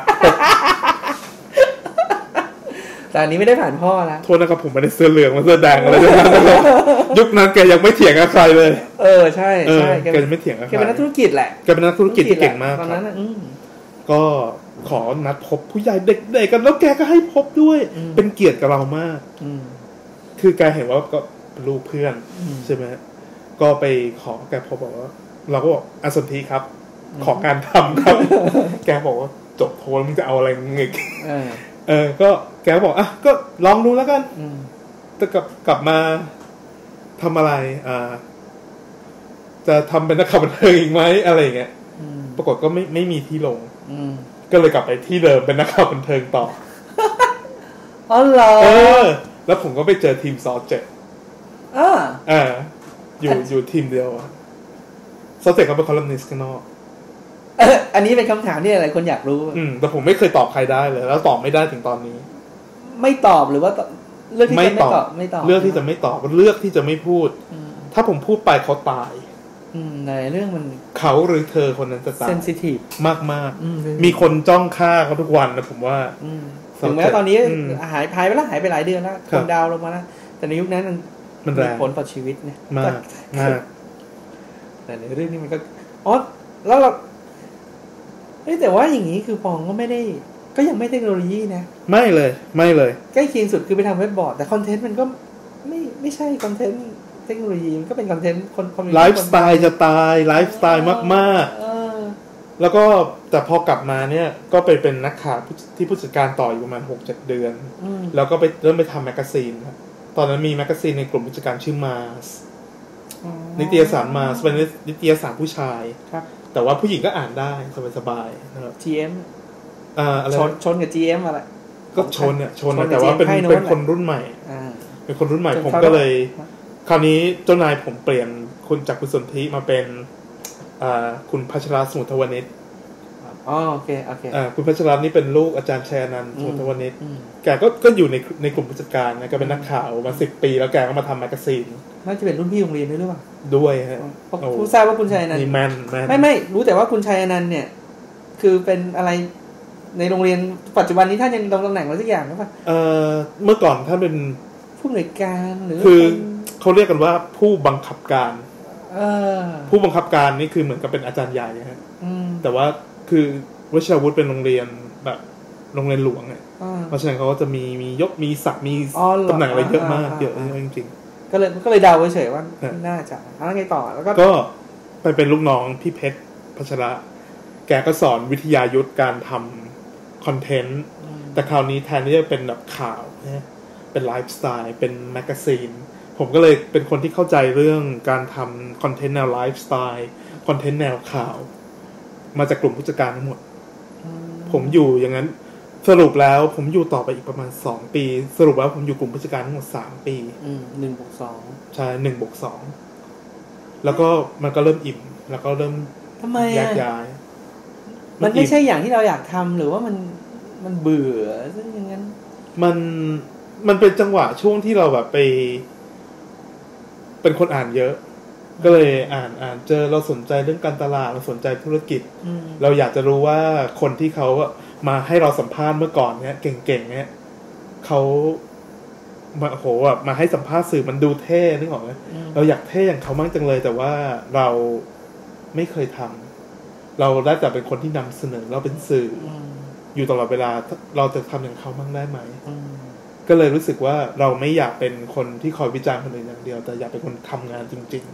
แต่อันนี้ไม่ได้ผ่านพ่อแล้ว
โทษนะครับผมไม่ได้เสื้อเหลืองมาเสื้อแดงอะไรด้วยยุคนั้นแกยังไม่เถียงกับใครเลย
ใช่
แกไม่เถียงกับใคร
แกเป็นนักธุรกิจแหละ
แกเป็นนักธุรกิจที่เก่งมาก
ตอนนั้น
ก็ขอนัดพบผู้ใหญ่เด็กๆกันแล้วแกก็ให้พบด้วยเป็นเกียรติกับเรามากคือแกเห็นว่าก็เป็นลูกเพื่อนใช่ไหมก็ไปขอแกพอบอกว่าเราก็บอกสนธิครับของานทำครับ แกบอกว่าจบโทแล้วมึงจะเอาอะไรมึงอีกก็แกบอกก็ลองดูแล้วกันจะกลับมาทำอะไรจะทำเป็นนักข่าวบันเทิงอีกไหมอะไรเงี้ยปรากฏก็ไม่มีที่ลงก็เลยกลับไปที่เดิมเป็นนักข่าวบันเทิงต่อ
อ๋อเหรอ
แล้วผมก็ไปเจอทีมซอเจ็ตอยู่ทีมเดียวซอเจ็ตเขาเป็นคอลัมนิสต์ข้างนอก
อันนี้เป็นคำถามที่หลายคนอยากรู้
แต่ผมไม่เคยตอบใครได้เลยแล้วตอบไม่ได้ถึงตอนนี้
ไม่ตอบหรือว่าเลือกที่จะไม่ตอบ
เลือกที่จะไม่ตอบเลือกที่จะไม่พูดถ้าผมพูดไปเขาตาย
ในเรื่องมัน
เขาหรือเธอคนนั้นจะตาย
sensitive
มากมีคนจ้องฆ่าเขาทุกวันนะผมว่า
ถึงแม้ตอนนี้หายไปแล้วหายไปหลายเดือนแล้วคนดาวลงมาแล้วแต่ในยุคนั้น
มันมี
ผลต่อชีวิตเนี่ย
มาก
แต่ในเรื่องนี้มันก็แล้วเราแต่ว่าอย่างนี้คือปองก็ไม่ได้ก็ยังไม่เทคโนโลยีนะ
ไม่เลย
ใกล้เคียงสุดคือไปทำเว็บบอร์ดแต่คอนเทนต์มันก็ไม่ใช่คอนเทนต์เทคโนโลยีมันก็เป็นคอนเทนต์คน
ไลฟ์สไตล์จะตายไลฟ์สไตล์มากๆแล้วก็แต่พอกลับมาเนี่ยก็ไปเป็นนักข่าวที่ผู้จัดการต่ออยู่ประมาณ 6-7 เดือนแล้วก็ไปเริ่มไปทำแมกกาซีนครับตอนนั้นมีแมกกาซีนในกลุ่มผู้จัดการชื่อมาสนิตยสารมาสเป็นนิตยสารผู้ชายแต่ว่าผู้หญิงก็อ่านได้สบายๆนะครับ
GM อะไรชนกับ GM อะไร
ก็ชนแต่ว่าเป็นคนรุ่นใหม่เป็นคนรุ่นใหม่ผมก็เลยคราวนี้เจ้านายผมเปลี่ยนคุณจากคุณสนธิมาเป็นคุณพัชราสมุทรวณิช
โอเค
คุณพัชรานี่เป็นลูกอาจารย์ชัยนันท์สมุทรวณิชแกก็อยู่ในกลุ่มผู้จัดการนะก็เป็นนักข่าวมา10 ปีแล้วแกก็มาทำแมกกาซีน
น่าจะเป็นรุ่นพี่โรงเรียนด้วยหรือเปล่า
ด้วยฮะ
ผู้ทราบว่าคุณชัยนันท์
แมน
ไม่รู้แต่ว่าคุณชัยนันท์เนี่ยคือเป็นอะไรในโรงเรียนปัจจุบันนี้ท่านยังดำรงตำแหน่งอะไรสักอย่างหรือเปล่า
เมื่อก่อนท่านเป็น
ผู้อำนวยการหรือ
คือเขาเรียกกันว่าผู้บังคับการผู้บังคับการนี่คือเหมือนกับเป็นอาจารย์ใหญ่ฮะแต่ว่าคือวชิรวุฒิเป็นโรงเรียนแบบโรงเรียนหลวงเนี่ยเพราะฉะนั้นเขาก็จะมียศมีศักดิ์มีตำแหน่งอะไรเยอะมากเยอะจริง
ๆก็เลยเดาเฉยๆว่าน่าจะแล้วไงต่อแล้ว
ก็ไปเป็นลูกน้องพี่เพชรพัชระแกก็สอนวิทยายุทธการทำคอนเทนต์แต่คราวนี้แทนที่จะเป็นแบบข่าวนะเป็นไลฟ์สไตล์เป็นแมกกาซีนผมก็เลยเป็นคนที่เข้าใจเรื่องการทำคอนเทนต์แนวไลฟ์สไตล์คอนเทนต์แนวข่าวมาจากกลุ่มผู้จัดการทั้งหมดผมอยู่อย่างนั้นสรุปแล้วผมอยู่ต่อไปอีกประมาณ2 ปีสรุปแล้วผมอยู่กลุ่มผู้จัดการทั้งหมด3 ปี
1+2
ใช่ 1+2แล้วก็มันก็เริ่มอิ่มแล้วก็เริ่มแยกย้าย
มันไม่ใช่อย่างที่เราอยากทำหรือว่ามันเบื่อซึ่งอย่างนั้น
มันเป็นจังหวะช่วงที่เราแบบไปเป็นคนอ่านเยอะก็เลยอ่านเจอเราสนใจเรื่องการตลาดเราสนใจธุรกิจเราอยากจะรู้ว่าคนที่เขามาให้เราสัมภาษณ์เมื่อก่อนเนี้ยเก่งๆเนี้ยเขามาโหแบบมาให้สัมภาษณ์สื่อมันดูเท่นึกออกไหมเราอยากเท่อย่างเขามั่งจังเลยแต่ว่าเราไม่เคยทำเราได้แต่เป็นคนที่นำเสนอเราเป็นสื่ออยู่ตลอดเวลาเราจะทำอย่างเขามั่งได้ไหมก็เลยรู้สึกว่าเราไม่อยากเป็นคนที่คอยวิจารณ์คนอื่นอย่างเดียวแต่อยากเป็นคนทำงานจริง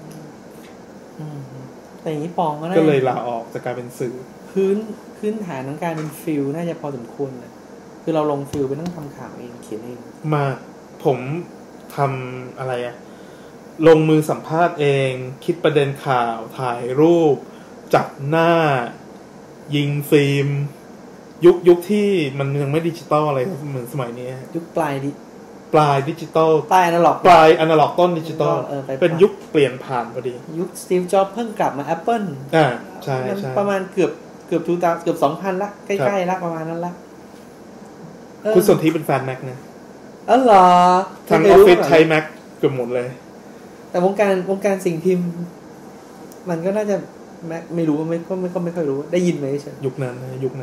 แต่อย่างนี้ปอง
ก็เลยลาออกจากการเป็นสื่อ
พื้นฐานของการเป็นฟิลน่าจะพอสมควรเลยคือเราลงฟิลไปต้องทำข่าวเองเขียนเอง
มาผมทำอะไรลงมือสัมภาษณ์เองคิดประเด็นข่าวถ่ายรูปจัดหน้ายิงฟิล์มยุคที่มันยังไม่ดิจิตอลอะไรเหมือนสมัยนี้
ยุคปลาย
ดิจิตอล
ปลายอนาล็อก
ต้นดิจิตอลเป็นยุคเปลี่ยนผ่านพอดี
ยุคสตีฟจ็อบส์เพิ่งกลับมา Apple
ใช่
ประมาณเกือบ 2,000 ละใกล้ๆละประมาณนั้นละ
คุณสนธิเป็นแฟน Mac นะ
เหรอ
ทางออฟฟิศใช้ Mac เกือบหมดเลย
แต่วงการสิ่งพิมพ์มันก็น่าจะ Mac ไม่รู้ไม่ค่อยรู้ได้ยินไหมใช่
ยุคนั้น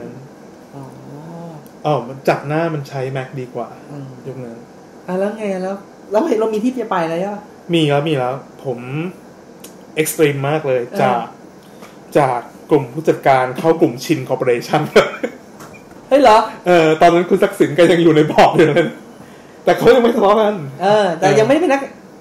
มันจับหน้ามันใช้ Mac ดีกว่ายุคนั้น
แล้วไงแล้วเรามีที่จะไปแล้ว
มีแล้วผมเอ็กซ์ตรีมมากเลยจากกลุ่มผู้จัดการเข้ากลุ่มชินคอร์ปอเรชั่น
เฮ้ยเหรอ
ตอนนั้นคุณทักษิณก็ยังอยู่ในบอร์ดอยู่เลยแต่เขายังไม่ทะเลาะกัน
แต่ยังไม่ได้เป็นนัก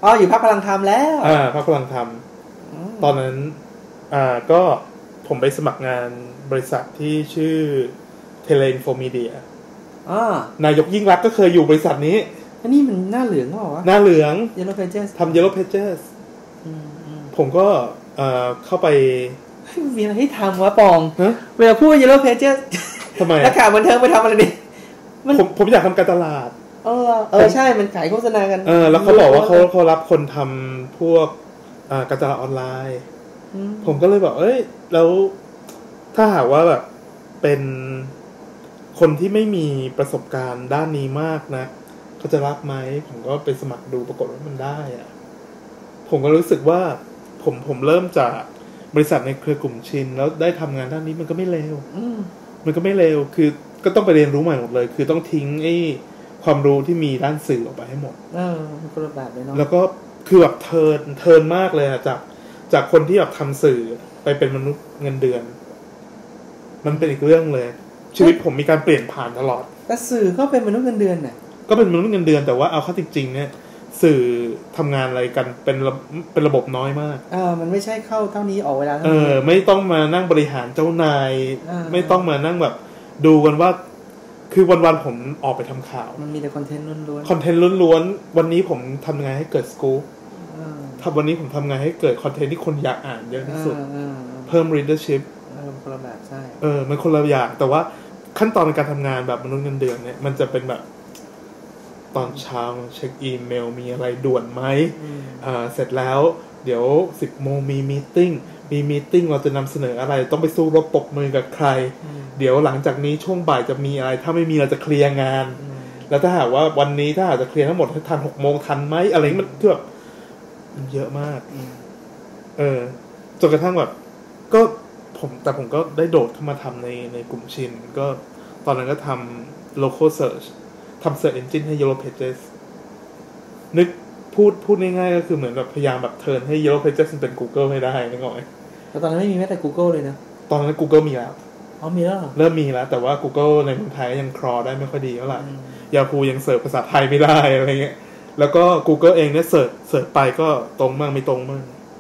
อยู่พรรคพลังธรรมแล้ว
พรรคพลังธรรมตอนนั้นก็ผมไปสมัครงานบริษัทที่ชื่อ Teleinfomedia นายกยิ่งรักก็เคยอยู่บริษัทนี้
อันนี้มันหน้าเหลืองหรอวะ
หน้าเหลือง
Yellow Pages
ทำ Yellow Pages ผมก็เข้าไป
มีอะไรให้ทำวะปองเวลาพูด Yellow Pages
ทำไม
นักข่าวบันเทิงไปทำอะไรดิ
ผมอยากทำการตลาด
ใช่มันขายโฆษณากัน
แล้วเขาบอกว่าเขารับคนทำพวกการตลาดออนไลน์ผมก็เลยบอกแล้วถ้าหากว่าแบบเป็นคนที่ไม่มีประสบการณ์ด้านนี้มากนะเขาจะรับไหมผมก็ไปสมัครดูปรากฏว่ามันได้อะผมก็รู้สึกว่าผมเริ่มจากบริษัทในเครือกลุ่มชินแล้วได้ทำงานด้านนี้มันก็ไม่เลวมันก็ไม่เลวคือก็ต้องไปเรียนรู้ใหม่หมดเลยคือต้องทิ้งความรู้ที่มีด้านสื่อออกไปให้หมด
มันคนละแบบเลยเนาะ
แล้วก็คือแบบเทิร์นมากเลยอะจากคนที่แบบทำสื่อไปเป็นมนุษย์เงินเดือนมันเป็นอีกเรื่องเลยชีวิตผมมีการเปลี่ยนผ่านตลอด
แต่สื่อก็เป็นมนุษย์เงินเดือนน่ะ
ก็เป็นมนุษย์เงินเดือนแต่ว่าเอาเข้าจริงๆเนี่ยสื่อทำงานอะไรกันเป็นระบบน้อยมาก
มันไม่ใช่เข้าเท่านี้ออกเวลาเท่านี้
ไม่ต้องมานั่งบริหารเจ้านายไม่ต้องมานั่งแบบดูกันว่าคือวันๆผมออกไปทำข่าว
มันมีแต่คอนเทนต์ล้วน
ๆคอนเทนต์ล้วนๆวันนี้ผมทำงานให้เกิดสกู๊ปวันนี้ผมทำงานให้เกิดคอนเทนต์ที่คนอยากอ่านเยอะที่สุดเพิ่ม readership
คนละแบบใช่
มันคนละอย่างแต่ว่าขั้นตอนในการทำงานแบบมนุษย์เงินเดือนเนี่ยมันจะเป็นแบบตอนเช้าเช็คอีเมลมีอะไรด่วนไหมเสร็จแล้วเดี๋ยว 10 โมงมีมีตติ้งเราจะนำเสนออะไรต้องไปสู้รบปกมือกับใครเดี๋ยวหลังจากนี้ช่วงบ่ายจะมีอะไรถ้าไม่มีเราจะเคลียร์งานแล้วถ้าหากว่าวันนี้ถ้าหากจะเคลียร์ทั้งหมดทัน 6 โมงทันไหมอะไรมันคือแบบมันเยอะมากจนกระทั่งแบบก็ผมก็ได้โดดเข้ามาทำในกลุ่มชินก็ตอนนั้นก็ทำ local search ทำ search engine ให้ Yellow Pages นึกพูดง่ายๆก็คือเหมือนแบบพยายามแบบเทิร์นให้ Yellow Pages เป็น Google ให้ได้นึกออกไหม
แต่ตอนนั้นไม่มีแม้แต่ Google เลยนะ
ตอนนั้น Google มีแล้ว
มีแล้ว
เริ่มมีแล้วแต่ว่า Google ในเมืองไทยยังครอได้ไม่ค่อยดีเท่าไหร่ Yahoo ยังเสิร์ชภาษาไทยไม่ได้อะไรเงี้ยแล้วก็ Google เองเนี่ยเสิร์ชไปก็ตรงบ้างไม่ตรงบ้าง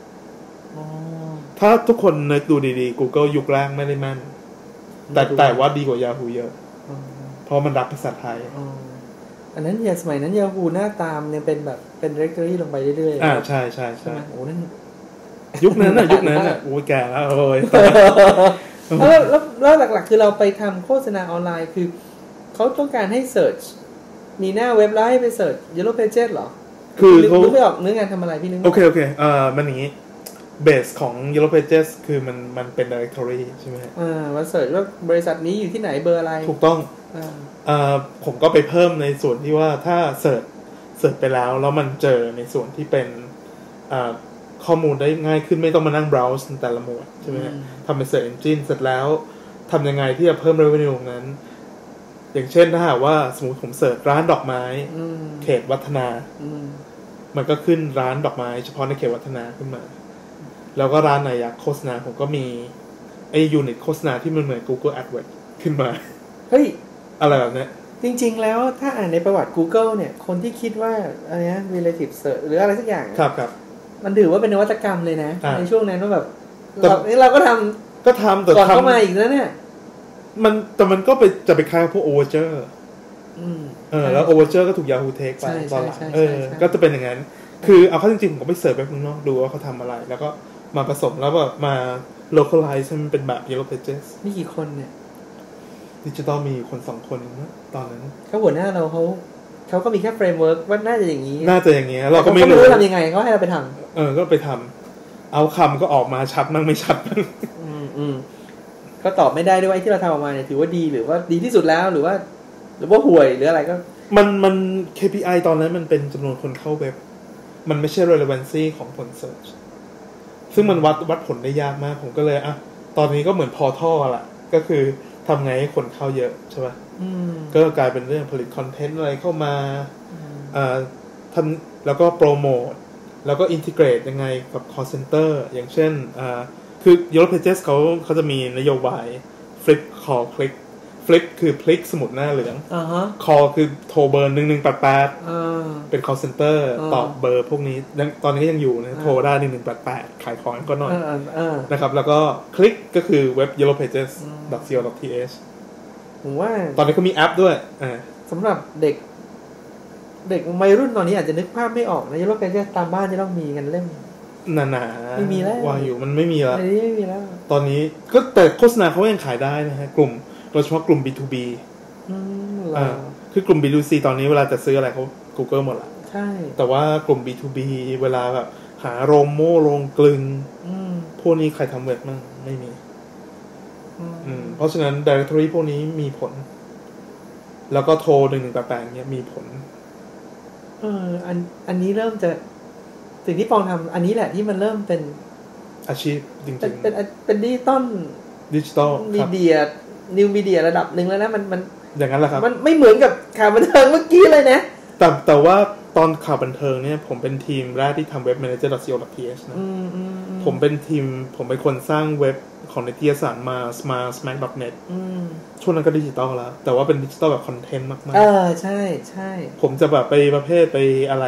ถ้าทุกคนนึกดูดีๆ Google ยุคแรกไม่ได้แม่นแต่ว่าดีกว่า Yahoo เยอะเพราะมันรับภาษาไทย
อันนั้นสมัยนั้น Yahoo หน้าตามเนี่ยเป็นแบบเป็น directory ลงไปเรื่อย
ๆใช่
โอ้นั่น
ยุคนั้นน่ะโอ้ยแก่แล้วโอ้ย
แล้วหลักๆคือเราไปทำโฆษณาออนไลน์คือเขาต้องการให้ search มีหน้าเว็บแล้วให้ไป search Yellow Pages เหรอ
คือเขา
ไม่ออกเนื้องานทำอะไรพี่นึก
โอเคมันอย่างนี้เบสของ Yellow Pages คือมันเป็น directory ใช่ไหม
ว่าเสิร์ชว่าบริษัทนี้อยู่ที่ไหนเบอร์อะไร
ถูกต้องผมก็ไปเพิ่มในส่วนที่ว่าถ้าเสิร์ชไปแล้วมันเจอในส่วนที่เป็นข้อมูลได้ง่ายขึ้นไม่ต้องมานั่ง browse แต่ละหมวดใช่ไหมทำเป็น search engine เสร็จแล้วทำยังไงที่จะเพิ่ม revenue ตรงนั้นอย่างเช่นถ้าหากว่าสมมติผมเสิร์ชร้านดอกไม้เขตวัฒนามันก็ขึ้นร้านดอกไม้เฉพาะในเขตวัฒนาขึ้นมาแล้วก็ร้านไหนอยากโฆษณาผมก็มียูนิตโฆษณาที่มันเหมือน Google AdWords ขึ้นมา
เฮ้ย
อะไรแบบนี้
จริงๆแล้วถ้าอ่านในประวัติ Google เนี่ยคนที่คิดว่าอะไรนะ relative search หรืออะไรสักอย่าง
ครับ
มันถือว่าเป็นนวัตกรรมเลยนะในช่วงนั้นว่าแบบเราก็ทำ
แต่
ก่อนเข้ามาอีกแล้วเนี่ย
มันก็จะไปคล้ายพวก Overture แล้ว Overture ก็ถูก Yahoo Take ไปตอนหลังก็จะเป็นอย่างนั้นคือเอาเข้าจริงๆผมก็ไปเสิร์ชไปข้างนอกดูว่าเขาทำอะไรแล้วก็มาผสมแล้วแบบมา localize ให้มันเป็นแบบ Yellow Pages
มีกี่คนเนี่ย
ดิจิตอลมีคน2 คนนะตอนนั้น
เขาหัวหน้าเราเขาก็มีแค่เฟรมเวิร์กว่าน่าจะอย่างนี้
น่าจะอย่างนี้เราก็ไม่รู้
ทำยังไงเขาให้เราไปท
ำก็ไปทำเอาคำก็ออกมาชัดมั่งไม่ชัดมั่ง
ก็ตอบไม่ได้ด้วยว่าที่เราทำออกมาเนี่ยถือว่าดีหรือว่าดีที่สุดแล้วหรือว่าห่วยหรืออะไรก็
มัน KPI ตอนนั้นมันเป็นจำนวนคนเข้าเว็บมันไม่ใช่ relevancy ของผล search ซึ่งมันวัดผลได้ยากมากผมก็เลยตอนนี้ก็เหมือนพอท่อละก็คือทำไงให้คนเข้าเยอะใช่ป่ะก็กลายเป็นเรื่องผลิตคอนเทนต์อะไรเข้ามาทำแล้วก็โปรโมทแล้วก็อินทิเกรตยังไงกับ call center อย่างเช่นคือ Yellow Pages เขาจะมีนโยบาย flip call click flip คือพลิกสมุดหน้าเหลือง call คือโทรเบอร์1188เป็น call center ตอบเบอร์พวกนี้ตอนนี้ก็ยังอยู่นะโทรได้1188ขายของก็หน่อยนะครับแล้วก็คลิกก็คือเว็บ yellowpages.co.th
ผมว่า
ตอนนี้เขามีแอปด้วย
สำหรับเด็กวัยรุ่นตอนนี้อาจจะนึกภาพไม่ออกนะ Yellowpages ตามบ้านจะต้องมีกันเล่ม
หนาๆ
ไม่มีแล้ว
วางอยู่มันไม่มีแล้ว
ไม่มีแล้ว
ตอนนี้ก็แต่โฆษณาเขายังขายได้นะฮะกลุ่มโดยเฉพาะกลุ่ม B2B คือกลุ่ม B2C ตอนนี้เวลาจะซื้ออะไรเขา Google หมดละ
ใช่
แต่ว่ากลุ่ม B2B เวลาแบบหาโรงโม่โรงกลึงพวกนี้ใครทำเว็บมั่งไม่มีเพราะฉะนั้น directory พวกนี้มีผลแล้วก็โทร1188เนี่ยมีผล
อันนี้เริ่มจะสิ่งที่ปองทำอันนี้แหละที่มันเริ่มเป็น
อาชีพจริงๆ
เป็นดิจิตอลมีเดียนิวมีเดียระดับหนึ่งแล้วนะมัน
อย่างนั้นแหละครับ
มันไม่เหมือนกับข่าวบันเทิงเมื่อกี้เลยนะ
แต่ว่าตอนข่าวบันเทิงเนี่ยผมเป็นทีมแรกที่ทำเว็บ manager.co.th นะผมเป็นคนสร้างเว็บของนิตยสารมา smack.net ช่วงนั้นก็ดิจิตอลแล้วแต่ว่าเป็นดิจิตอลแบบคอนเทนต์มาก
ๆใช่
ผมจะแบบไปประเภทไปอะไร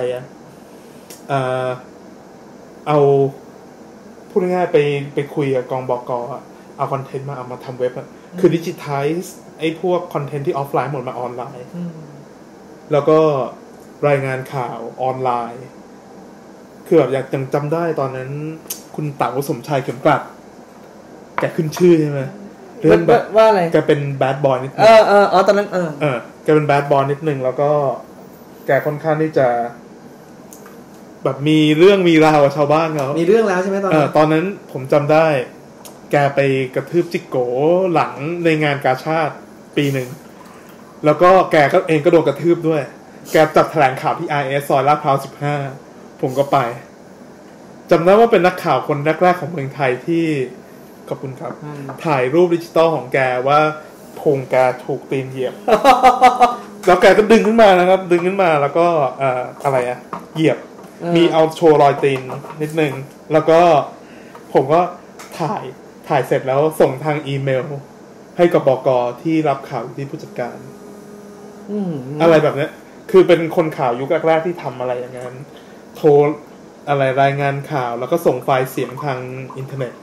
เอาพูดง่ายๆไปคุยกับกองบก.เอาคอนเทนต์มาเอามาทำเว็บคือดิจิทัลไอ้พวกคอนเทนต์ที่ออฟไลน์หมดมาออนไลน์แล้วก็รายงานข่าวออนไลน์คือแบบยังจำได้ตอนนั้นคุณเต๋าสมชายเข็มกลัดแกขึ้นชื่อใช่ไหม
เรื่องแบบว่าอะไร
แกเป็นแบดบอยนิดนึง
ตอนนั้น
แกเป็นแบดบอยนิดนึงแล้วก็แกค่อนข้างที่จะแบบมีเรื่องมีราวกับชาวบ้านเขา
มีเรื่องแล้วใช่ไหม
ตอนนั้นผมจำได้แกไปกระทืบจิกโกหลังในงานกาชาดปีหนึ่งแล้วก็แกก็เองก็โดนกระทืบด้วยแกจัดแถลงข่าวที่ RS ซอยลาดพร้าว15ผมก็ไปจำได้ว่าเป็นนักข่าวคนแรกๆของเมืองไทยที่ขอบคุณครับถ่ายรูปดิจิตอลของแกว่าพงแกถูกตีนเหยียบ แล้วแกก็ดึงขึ้นมานะครับดึงขึ้นมาแล้วก็อะไรเหยียบมีเอาโชว์รอยตีนนิดนึงแล้วก็ผมก็ถ่ายเสร็จแล้วส่งทางอีเมลให้กับบก.ที่รับข่าวที่ผู้จัดการอะไรแบบนี้คือเป็นคนข่าวยุคแรกๆที่ทำอะไรอย่างนั้นโทรอะไรรายงานข่าวแล้วก็ส่งไฟล์เสียงทางอินเทอร์เน็ต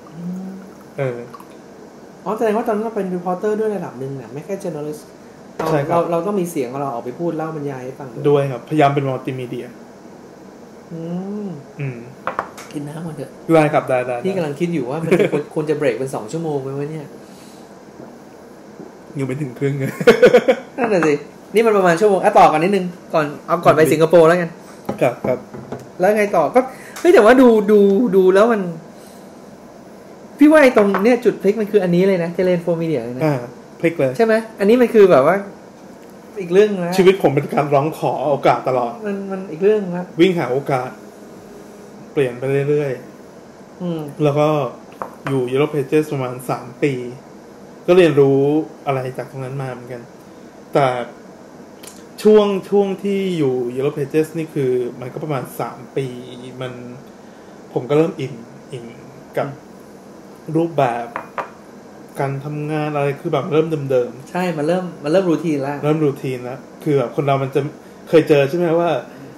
แสดงว่าตอนนั้นเราเป็นรีพอร์เตอร์ด้วยระดับหนึ่งเนี่ยไม่แค่ journalist เราต้องมีเสียงเราออกไปพูดเล่าบรรยายให้ฟัง
ด้วยครับพยายามเป็นมัลติมีเดีย
กินน้ำมันเถอะ
ได้ครับได้
ที่กำลังคิดอยู่ว่ามันควรจะเบรกเป็น2 ชั่วโมงไหมวะเนี่ย
ยังไม่ถึงครึ่งเลย
นั่นแหละสินี่มันประมาณชั่วโมงต่อกันนิดนึงก่อนไปสิงคโปร์แล้วกัน
ครับ
แล้วไงต่อก็แต่ว่าดูแล้วมันพี่ว่าไอ้ตรงเนี้ยจุดพลิกมันคืออันนี้เลยนะเทเลนโฟมีเดียเลยนะ
พลิกเลย
ใช่ไหมอันนี้มันคือแบบว่าอีกเรื่องนะ
ชีวิตผมเป็นการร้องขอโอกาสตลอด
มันอีกเรื่องนะ
วิ่งหาโอกาสเปลี่ยนไปเรื่อยๆแล้วก็อยู่ Yellowpages ประมาณ3 ปีก็เรียนรู้อะไรจากตรงนั้นมาเหมือนกันแต่ช่วงที่อยู่ Yellowpages นี่คือมันก็ประมาณ3 ปีผมก็เริ่มอิ่มกับรูปแบบการทำงานอะไรคือแบบเริ่มเดิม
ๆใช่มันเริ่มรูทีนแล้ว
คือแบบคนเรามันจะเคยเจอใช่ไหมว่า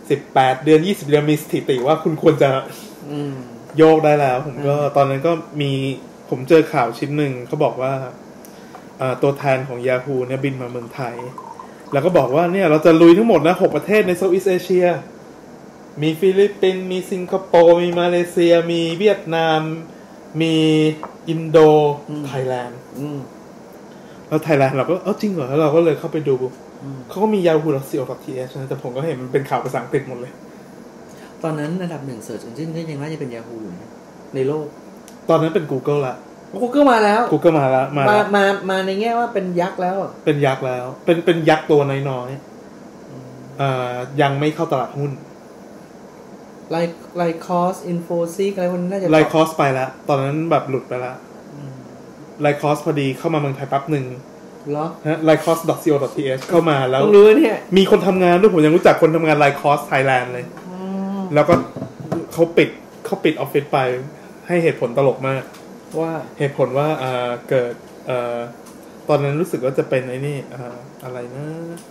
18 เดือน20 เดือนมีสถิติว่าคุณควรจะโยกได้แล้วผมก็ตอนนั้นก็ผมเจอข่าวชิ้นหนึ่งเขาบอกว่าตัวแทนของ Yahoo เนี่ยบินมาเมืองไทยแล้วก็บอกว่าเนี่ยเราจะลุยทั้งหมดนะ6 ประเทศใน Southeast Asia มีฟิลิปปินส์มีสิงคโปร์มีมาเลเซียมีเวียดนามมีอินโดไทยแลนด์แล้วไทยแลนด์เราก็จริงเหรอแล้วเราก็เลยเข้าไปดูเขาก็มี yahoo.co.th นะแต่ผมก็เห็นมันเป็นข่าวภาษาอังกฤษหมดเลย
ตอนนั้นระดับ1 Search Engine ก็ยังน่าจะเป็น Yahoo อยู่ในโลก
ตอนนั้นเป็น Google ละ
Google มาแล้ว
มา
ในแง่ว่าเป็นยักษ์แล้ว
เป็นยักษ์แล้วเป็นยักษ์ตัวน้อยๆยังไม่เข้าตลาดหุ้น
ไลคอสอินโฟซิกอะไรพวกนี้น่าจะ
ไลคอสไปแล้วตอนนั้นแบบหลุดไปแล้วไลคอสพอดีเข้ามาเมืองไทยแป๊บนึง
เหรอ
ฮะ lycos.co.th เข้ามาแล้ว
รู้เนี่ย
มีคนทำงานด้วยผมยังรู้จักคนทำงาน Lycos Thailand เลยแล้วก็เขาปิดออฟฟิศไปให้เหตุผลตลกมาก
ว่า
เหตุผลว่าเกิดตอนนั้นรู้สึกว่าจะเป็นไอ้นี่อะไรนะ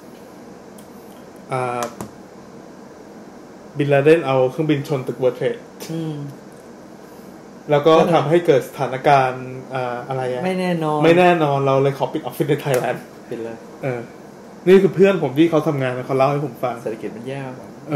บินลาเดนเอาเครื่องบินชนตึก World Trade แล้วก็ทำให้เกิดสถานการณ์อะไรไม่แน่นอนเราเลยขอปิดออฟฟิศในไทยแลนด์
ปิดเลย
นี่คือเพื่อนผมที่เขาทำงานเขาเล่าให้ผมฟัง
เศรษฐกิจมันแย่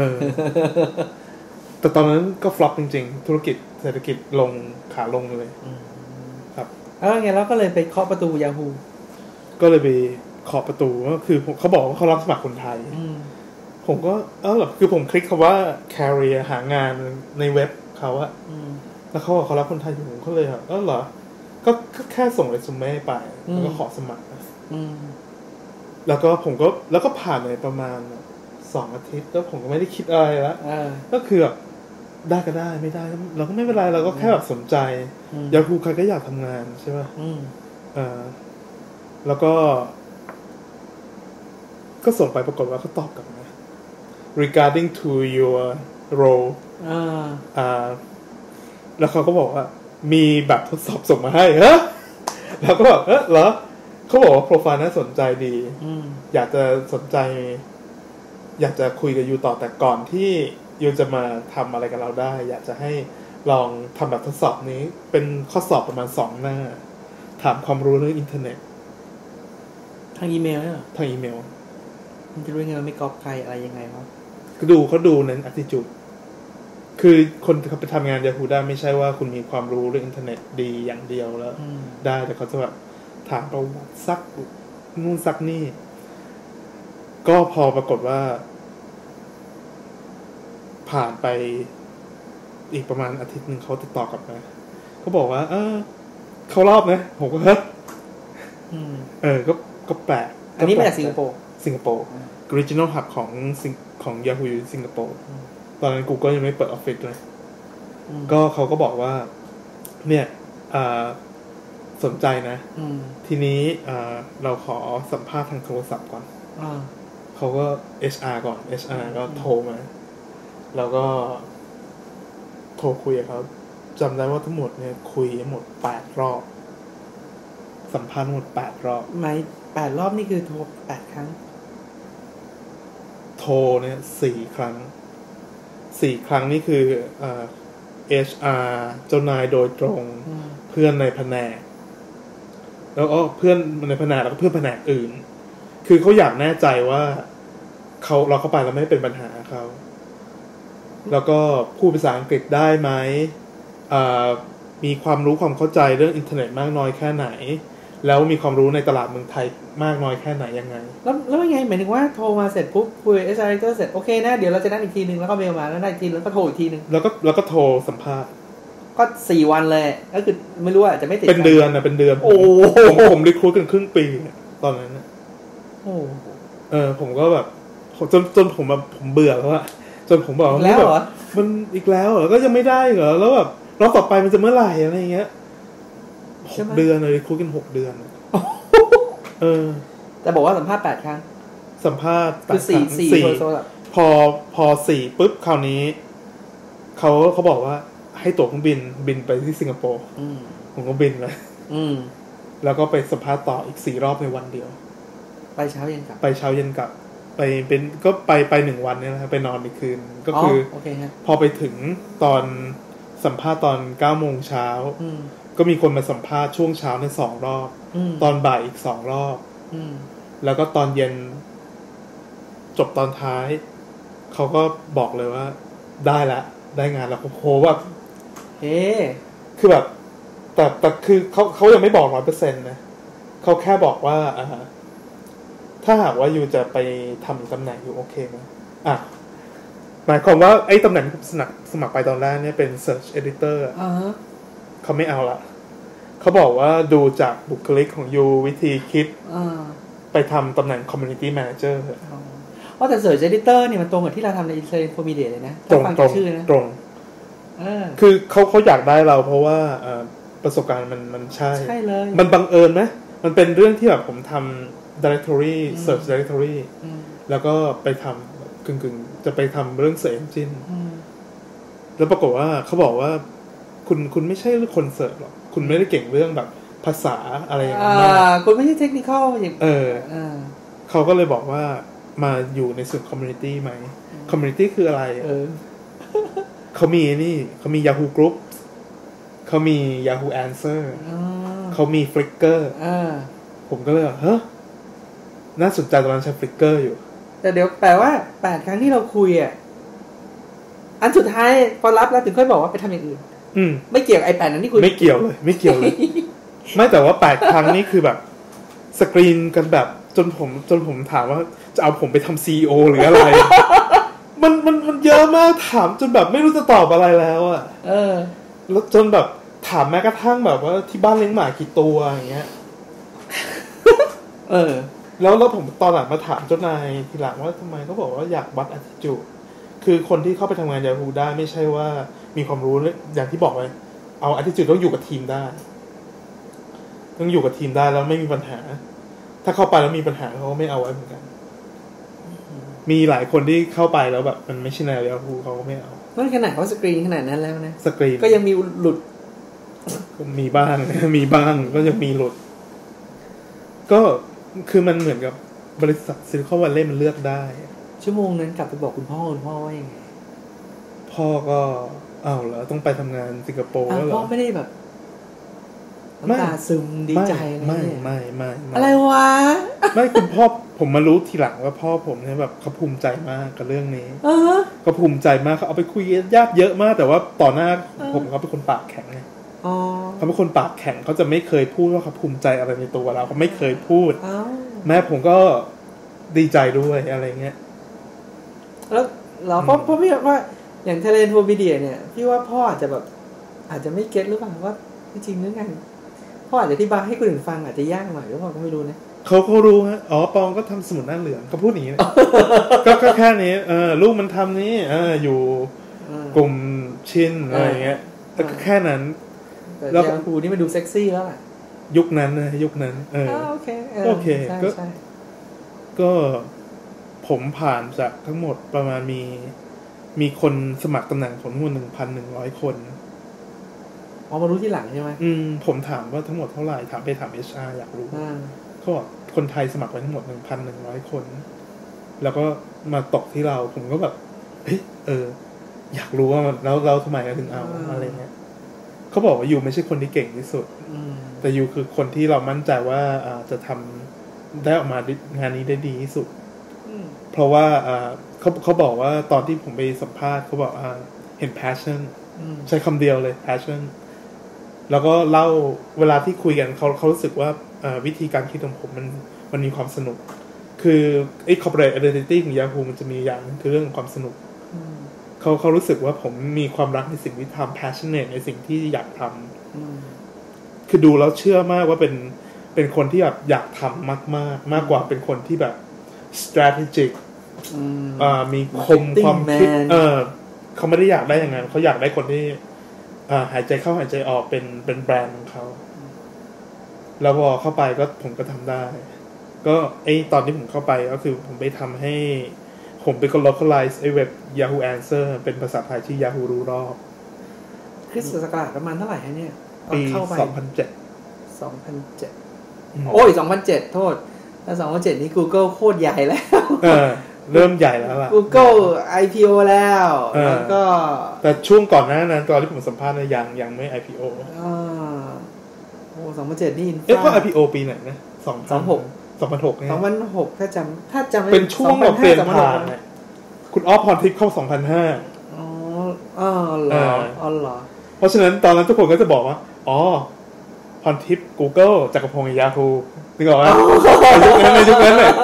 แต่ตอนนั้นก็ฟลอปจริงๆธุรกิจเศรษฐกิจลงขาลงเลยครับ
ไงแล้วก็เลยไปเคาะประตู Yahoo
ก็เลยไปเคาะประตูก็คือเขาบอกว่าเขารับสมัครคนไทยผมก็เหรอคือผมคลิกคำว่า career หางานในเว็บเขาอะแล้วเขาบอกเขารับคนไทยอยู่ผมก็เลยเหรอก็แค่ส่งเรซูเม่ไปแล้วก็ขอสมัครแล้วก็ผ่านไปประมาณ2 อาทิตย์แล้วผมก็ไม่ได้คิดอะไรแล้วก็คือแบบได้ก็ได้ไม่ได้เราก็ไม่เป็นไรเราก็แค่แบบสนใจอยากใครก็อยากทำงานใช่ป่ะแล้วก็ส่งไปปรากฏว่าเขาตอบกลับมา regarding to your role แล้วเขาก็บอกว่ามีแบบทดสอบส่งมาให้แล้วก็บอกเหรอเขาบอกว่าโปรไฟล์น่าสนใจดีอยากจะสนใจอยากจะคุยกับยูต่อแต่ก่อนที่ยูจะมาทำอะไรกับเราได้อยากจะให้ลองทำแบบทดสอบนี้เป็นข้อสอบประมาณ2 หน้าถามความรู้เรื่องอินเทอร์เน็ต
ทางอีเมลเหรอ
ทางอีเมล
มันจะรู้ไงว่าไม่ก๊อปใครอะไรยังไงครับ
เขาดูใน attitude คือคนเขาไปทำงาน Yahoo ได้ไม่ใช่ว่าคุณมีความรู้เรื่องอินเทอร์เน็ตดีอย่างเดียวแล้วได้แต่เขาจะแบบถามประวัติซักนู่นซักนี่ก็พอปรากฏว่าผ่านไปอีกประมาณอาทิตย์นึงเขาติดต่อกลับมาเขาบอกว่าเขารอบนะผมก็ก็แปลก
อันนี้มาจากสิงคโปร์
Regional Hub ของ Yahoo อยู่สิงคโปร์ตอนนั้น Google ยังไม่เปิดออฟฟิศเลยก็เขาก็บอกว่าเนี่ยสนใจนะทีนี้เราขอสัมภาษณ์ทางโทรศัพท์ก่อนเขาก็ HR ก่อน HR ก็โทรมาแล้วก็โทรคุยกับเขาจำได้ว่าทั้งหมดเนี่ยคุยทั้งหมด8 รอบสัมภาษณ์ทั้งหมด8 รอบ
8 รอบนี่คือโทร8 ครั้ง
โทรเนี่ย4 ครั้งนี่คือHR เจ้านายโดยตรงเพื่อนในแผนกแล้วก็เพื่อนในแผนกแล้วก็เพื่อนแผนกอื่นคือเขาอยากแน่ใจว่าเราเข้าไปแล้วไม่เป็นปัญหาเขาแล้วก็พูดภาษาอังกฤษได้ไหมมีความรู้ความเข้าใจเรื่องอินเทอร์เน็ตมากน้อยแค่ไหนแล้วมีความรู้ในตลาดเมืองไทยมากน้อยแค่ไหนยังไง
แล้วยังไงหมายถึงว่าโทรมาเสร็จปุ๊บคุย HR ก็เสร็จโอเคนะเดี๋ยวเราจะนัดอีกทีนึงแล้วก็เมลมาแล้วได้อีกทีแล้วก็โทรอีกทีนึง
แล้วก็โทรสัมภาษณ์
ก็4 วันเลยก็คือไม่รู้อ่ะจะไม่ติด
เป็นเดือนโอ้ผมรีครูทกันครึ่งปีตอนนั้นนะผมก็แบบจนผมแบบผมเบื่อแล้วอะจนผมบอกว่ามันอีกแล้วเหรอก็ยังไม่ได้เหรอแล้วแบบรอบต่อไปมันจะเมื่อไหร่อะไรอย่างเงี้ย6 เดือนเลยคุยกัน6 เดือน
แต่บอกว่าสัมภาษณ์8 ครั้ง
สัมภาษณ์
คือ4
พอ4ปุ๊บคราวนี้เขาบอกว่าให้ตั๋วเครื่องบินไปที่สิงคโปร์ผมก็บินเลยแล้วก็ไปสัมภาษณ์ต่ออีก4 รอบในวันเดียว
ไปเช้าเย็นกลับ
ไปเป็นก็ไป1 วันเนี่ยนะครับไปนอนอีกคืนก็คือพอไปถึงตอนสัมภาษณ์ตอน 9 โมงเช้าก็มีคนมาสัมภาษณ์ช่วงเช้าใน2 รอบตอนบ่ายอีก2 รอบแล้วก็ตอนเย็นจบตอนท้ายเขาก็บอกเลยว่าได้งานแล้วโหแบบคือแบบแต่คือเขายังไม่บอก 100% นะเขาแค่บอกว่าถ้าหากว่ายูจะไปทำตำแหน่งอยู่โอเคไหมหมายความว่าไอ้ตำแหน่งที่ผมสมัครไปตอนแรกเนี่ยเป็น Search Editor เขาไม่เอาละเขาบอกว่าดูจากบุคลิกของยูวิธีคิดไปทำตำแหน่ง Community Manager
แต่ Search Editor เนี่ยมันตรงกับที่เราทำใน Infomedia เลยนะ
ถ้าฟังชื่อนะตรงคือเขาอยากได้เราเพราะว่าประสบการณ์มันใช่
เลย
มันบังเอิญไหมมันเป็นเรื่องที่แบบผมทำ directory search directory แล้วก็ไปทำกึ่งจะไปทำเรื่อง search engine แล้วปรากฏว่าเขาบอกว่าคุณไม่ใช่คนเสิร์ชหรอกคุณไม่ได้เก่งเรื่องแบบภาษาอะไรอย่างเงี้ย
คุณไม่ใช่เทคนิคอลอย่าง
เขาก็เลยบอกว่ามาอยู่ในส่วนคอมมูนิตี้ไหมคอมมูนิตี้คืออะไรเขามีนี่เขามี Yahoo Group เขามี Yahoo Answer เขามี Flickr ผมก็เลยเฮ้ยน่าสนใจตอนนั้นใช้ Flickr อยู่
แต่เดี๋ยวแปลว่า8ครั้งที่เราคุยอันสุดท้ายพอรับแล้วถึงค่อยบอกว่าไปทำอย่างอื่นไม่เกี่ยวไอ้8นั้นที่คุย
ไม่เกี่ยวเลยไม่เกี่ยวเลย ไม่แต่ว่า8ครั้งนี่คือแบบสกรีนกันแบบจนผมถามว่าจะเอาผมไปทำ CEO หรืออะไร มันเยอะมากถามจนแบบไม่รู้จะตอบอะไรแล้วอ่ะแล้วจนแบบถามแม้กระทั่งแบบว่าที่บ้านเลี้ยงหมากี่ตัวอย่างเงี้ยแล้วผมตอนหลังมาถามเจ้านายทีหลังว่าทำไมเขาบอกว่าอยากวัด attitude คือคนที่เข้าไปทำงาน Yahoo ได้ไม่ใช่ว่ามีความรู้อย่างที่บอกไว้เอา attitude ต้องอยู่กับทีมได้ต้องอยู่กับทีมได้แล้วไม่มีปัญหาถ้าเข้าไปแล้วมีปัญหาเขาก็ไม่เอาไว้เหมือนกันมีหลายคนที่เข้าไปแล้วแบบมันไม่ใช่แนว Yahoo เขาก็ไม่เอา
นั่นขนาดเขาสกรีนขนาดนั้นแล้วนะ
สกรีน
ก็ยังมีหลุด
มีบ้างก็ยังมีหลุดก็คือมันเหมือนกับบริษัทซิลิคอนวัลเลย์มันเลือกได้
ชั่วโมงนั้นกลับไปบอกคุณพ่อว่ายังไง
พ่อก็อ้าวเหรอต้องไปทำงานสิงคโปร์แล้วเหรอ
พ่อไม่ได้แบบน้ำตาซึมดีใจ
ไม่
อะไรวะ
ไม่คุณพ่อผมมารู้ทีหลังว่าพ่อผมเนี่ยแบบเขาภูมิใจมากกับเรื่องนี้เขาภูมิใจมากเขาเอาไปคุยญาติเยอะมากแต่ว่าต่อหน้าผมเขาเป็นคนปากแข็งไงเขาเป็นคนปากแข็งเขาจะไม่เคยพูดว่าเขาภูมิใจอะไรในตัวเราเขาไม่เคยพูดแม่ผมก็ดีใจด้วยอะไรเงี้ย
แล้วเราเพราะพี่ว่าอย่างเทเลนโทวิเดียเนี่ยพี่ว่าพ่ออาจจะแบบอาจจะไม่เก็ตหรือเปล่าว่าจริงๆเรื่องงานพ่ออาจจะอธิบายให้คนอื่นฟังอาจจะยากหน่อยหรือเปล่าก็ไม่รู้นะ
เขารู้ฮะปองก็ทำสมุดหน้าเหลืองเขาพูดอย่างนี้ ก็แค่นี้ลูกมันทำนี้อยู่กลุ่มชินอะไรเงี้ยแต่แค่นั้น
แล้วครูนี่มันดูเซ็กซี่แล้วล่ะ
ยุคนั้น
โอเค
ก็ผมผ่านจากทั้งหมดประมาณมีคนสมัครตำแหน่งทั้งหมด 1,100 คน
มารู้ที่หลังใช่ไหม
ผมถามว่าทั้งหมดเท่าไหร่ถาม HR อยากรู้เขาบอกคนไทยสมัครไว้ทั้งหมด 1,100 คนแล้วก็มาตกที่เราผมก็แบบอยากรู้ว่าเราทำไมถึงเอาอะไรเงี้ยเขาบอกว่ายูไม่ใช่คนที่เก่งที่สุดแต่ยูคือคนที่เรามั่นใจว่าจะทำได้ออกมางานนี้ได้ดีที่สุดเพราะว่าเขาบอกว่าตอนที่ผมไปสัมภาษณ์เขาบอกเห็น passion ใช้คำเดียวเลย passion แล้วก็เล่าเวลาที่คุยกันเขารู้สึกว่าวิธีการคิดของผมมันมีความสนุกคือไอ้ corporate identity ของ Yahoo มันจะมีอย่างคือเรื่องความสนุกเขารู้สึกว่าผมมีความรักในสิ่งที่ทำ passionate ในสิ่งที่อยากทำคือดูแล้วเชื่อมากว่าเป็นคนที่แบบอยากทำมากกว่าเป็นคนที่แบบ strategic มีคมความคิดเขาไม่ได้อยากได้อย่างนั้นเขาอยากได้คนที่หายใจเข้าหายใจออกเป็นแบรนด์ของเขาแล้วพอเข้าไปก็ผมก็ทำได้ก็ตอนที่ผมเข้าไปก็คือผมไปทำให้ผมไป localize ไอ้เว็บ Yahoo Answer เป็นภาษาไทยที่ Yahoo รู้รอบ
คริสต์ศักราชประมาณเท่าไหร่ฮะเนี่ย
ปี
2007 โอ้ย 2007 โทษแล้ว2007 นี้ Google โคตรใหญ่แล้ว
เริ่มใหญ่แล้วล่ะ
Google IPO แล้วแล้วก็
แต่ช่วงก่อนหน้านั้นตอนที่ผมสัมภาษณ์ยังไม่ IPO
โอ้2007 นี่
ก็ IPO ปีไหนนะ2006เนี่ย
2006ถ้าจำ
เป็นช่วงแบบเปลี่ยนผ่านคุณอ้อพรทิพย์เข้า2005
เหรอ
เพราะฉะนั้นตอนนั้นทุกคนก็จะบอกว่าพรทิพย์ Google จักรพงศ์ Yahoo นึกออกไหมในยุคนั้นเลย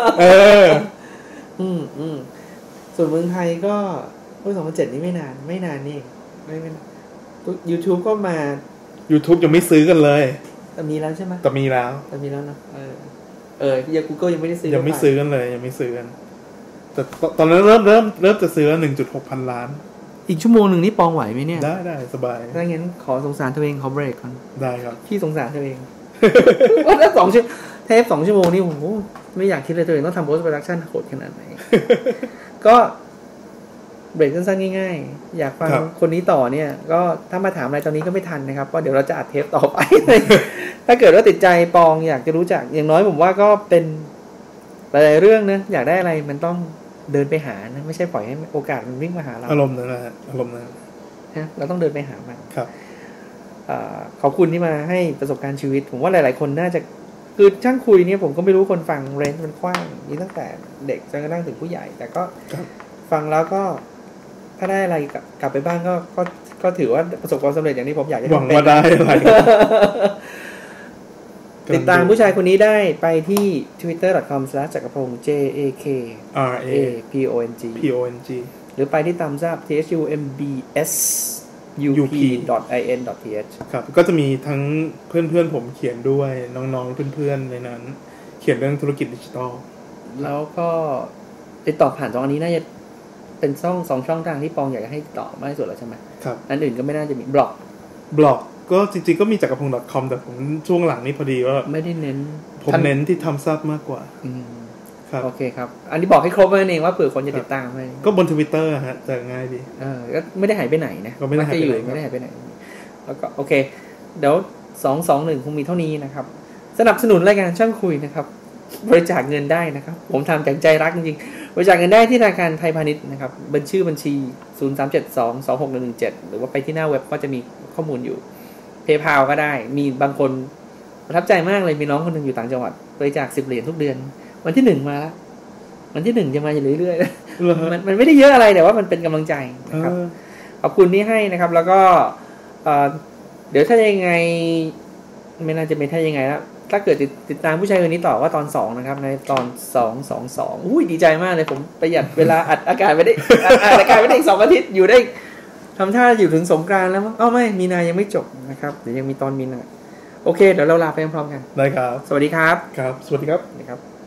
ส่วนเมืองไทยก็2007นี่ไม่นานนี่ไม่นาน YouTube ก็มา
YouTube ยังไม่ซื้อกันเลย
แต่มีแล้วใช่ไหม
แต่มีแล้ว
นะยัง Google ยังไม่ได้ซื้อ
ยังไม่ซื้อกันเลยยังไม่ซื้อกันแต่ตอนนั้นเริ่มจะซื้อ 1.6 พันล้าน
อีกชั่วโมงนึงนี่ปองไหวไหมเนี่ย
ได้สบาย
ถ้างั้นขอสงสารตัวเองขอเบรกก่อน
ได้ครับ
พี่สงสารตัวเองว่าถ้า2 ชั่วโมงนี่โอ้โหไม่อยากคิดเลยตัวเองต้องทำ post production โหดขนาดไหนก็เบรกสั้นๆง่ายๆอยากฟังคนนี้ต่อเนี่ยก็ถ้ามาถามอะไรตอนนี้ก็ไม่ทันนะครับเพราะเดี๋ยวเราจะอัดเทปต่อไปถ้าเกิดว่าติดใจปองอยากจะรู้จักอย่างน้อยผมว่าก็เป็นหลายๆเรื่องนะอยากได้อะไรมันต้องเดินไปหานะไม่ใช่ปล่อยให้โอกาสมันวิ่งมาหาเรา
อารมณ์นั้นนะฮะอารมณ์นั้น
นะเราต้องเดินไปหามัน
ครับ
ขอบคุณที่มาให้ประสบการณ์ชีวิตผมว่าหลายๆคนน่าจะคือช่างคุยเนี่ยผมก็ไม่รู้คนฟังเรนจ์มันกว้างมีตั้งแต่เด็กจนกระทั่งถึงผู้ใหญ่แต่ก็ฟังแล้วก็ถ้าได้อะไรกลับไปบ้างก็ถือว่าประสบความสำเร็จอย่างที่ผมอยากจะ
หวังว่าได้อะไร
ติดตามผู้ชายคนนี้ได้ไปที่ twitter.com/jakapong JAKRAPONG หรือไปที่ตามซับ THUMBSUP.in.th
ครับก็จะมีทั้งเพื่อนๆผมเขียนด้วยน้องๆเพื่อนๆในนั้นเขียนเรื่องธุรกิจดิจิทัล
แล้วก็ติดต่อผ่าน2อันนี้น่าจะเป็น2ช่องทางที่ปองอยากจะให้ต่อมากที่สุดแล้วใช่ไหม
ครับ
อันอื่นก็ไม่น่าจะมีบ
ล็อกก็จริงๆก็มีจักรพงศ์ .com แต่ผมช่วงหลังนี้พอดีว่า
ไม่ได้เน้น
ผมเน้นที่ทำซับมากกว่า
ครับโอเคครับอันนี้บอกให้ครบนั่นเองว่าเผื่อคนจะติดตามให้
ก็บน Twitter ฮะจะง่ายดี
ก็ไม่ได้หายไปไหนนะ
ก็ไม่ได้หาย
ไปไหนแล้วก็โอเคเดี๋ยว221คงมีเท่านี้นะครับสนับสนุนรายการช่างคุยนะครับบริจาคเงินได้นะครับผมทำจากใจรักจริงๆบริจาคเงินได้ที่ธนาคารไทยพาณิชย์นะครับบัญชี0372261117หรือว่าไปที่หน้าเว็บก็จะมีข้อมูลอยู่PayPal ก็ได้มีบางคนประทับใจมากเลยมีน้องคนนึงอยู่ต่างจังหวัดบริจาค10 เหรียญทุกเดือนวันที่1มาแล้ววันที่1จะมาอยู่เรื่อยๆมันไม่ได้เยอะอะไรแต่ว่ามันเป็นกำลังใจนะครับขอบคุณที่ให้นะครับแล้วก็เดี๋ยวถ้ายังไงไม่น่าจะเป็นถ้ายังไงแล้วถ้าเกิดติดตามผู้ชายคนนี้ต่อว่าตอน2นะครับในตอน222อุ้ยดีใจมากเลยผมประหยัดเวลาอัดอากาศไปได้อัดอากาศไปได้อีก2 อาทิตย์อยู่ได้ทำท่าอยู่ถึงสงกรานต์แล้วมั้งไม่มีนายังไม่จบนะครับเดี๋ยวยังมีตอนมีนาโอเคเดี๋ยวเราลาไปพร้อมๆกัน
ได้ครับ
สวัสดีครับ
ครับสวัสดีครับ
นะครับ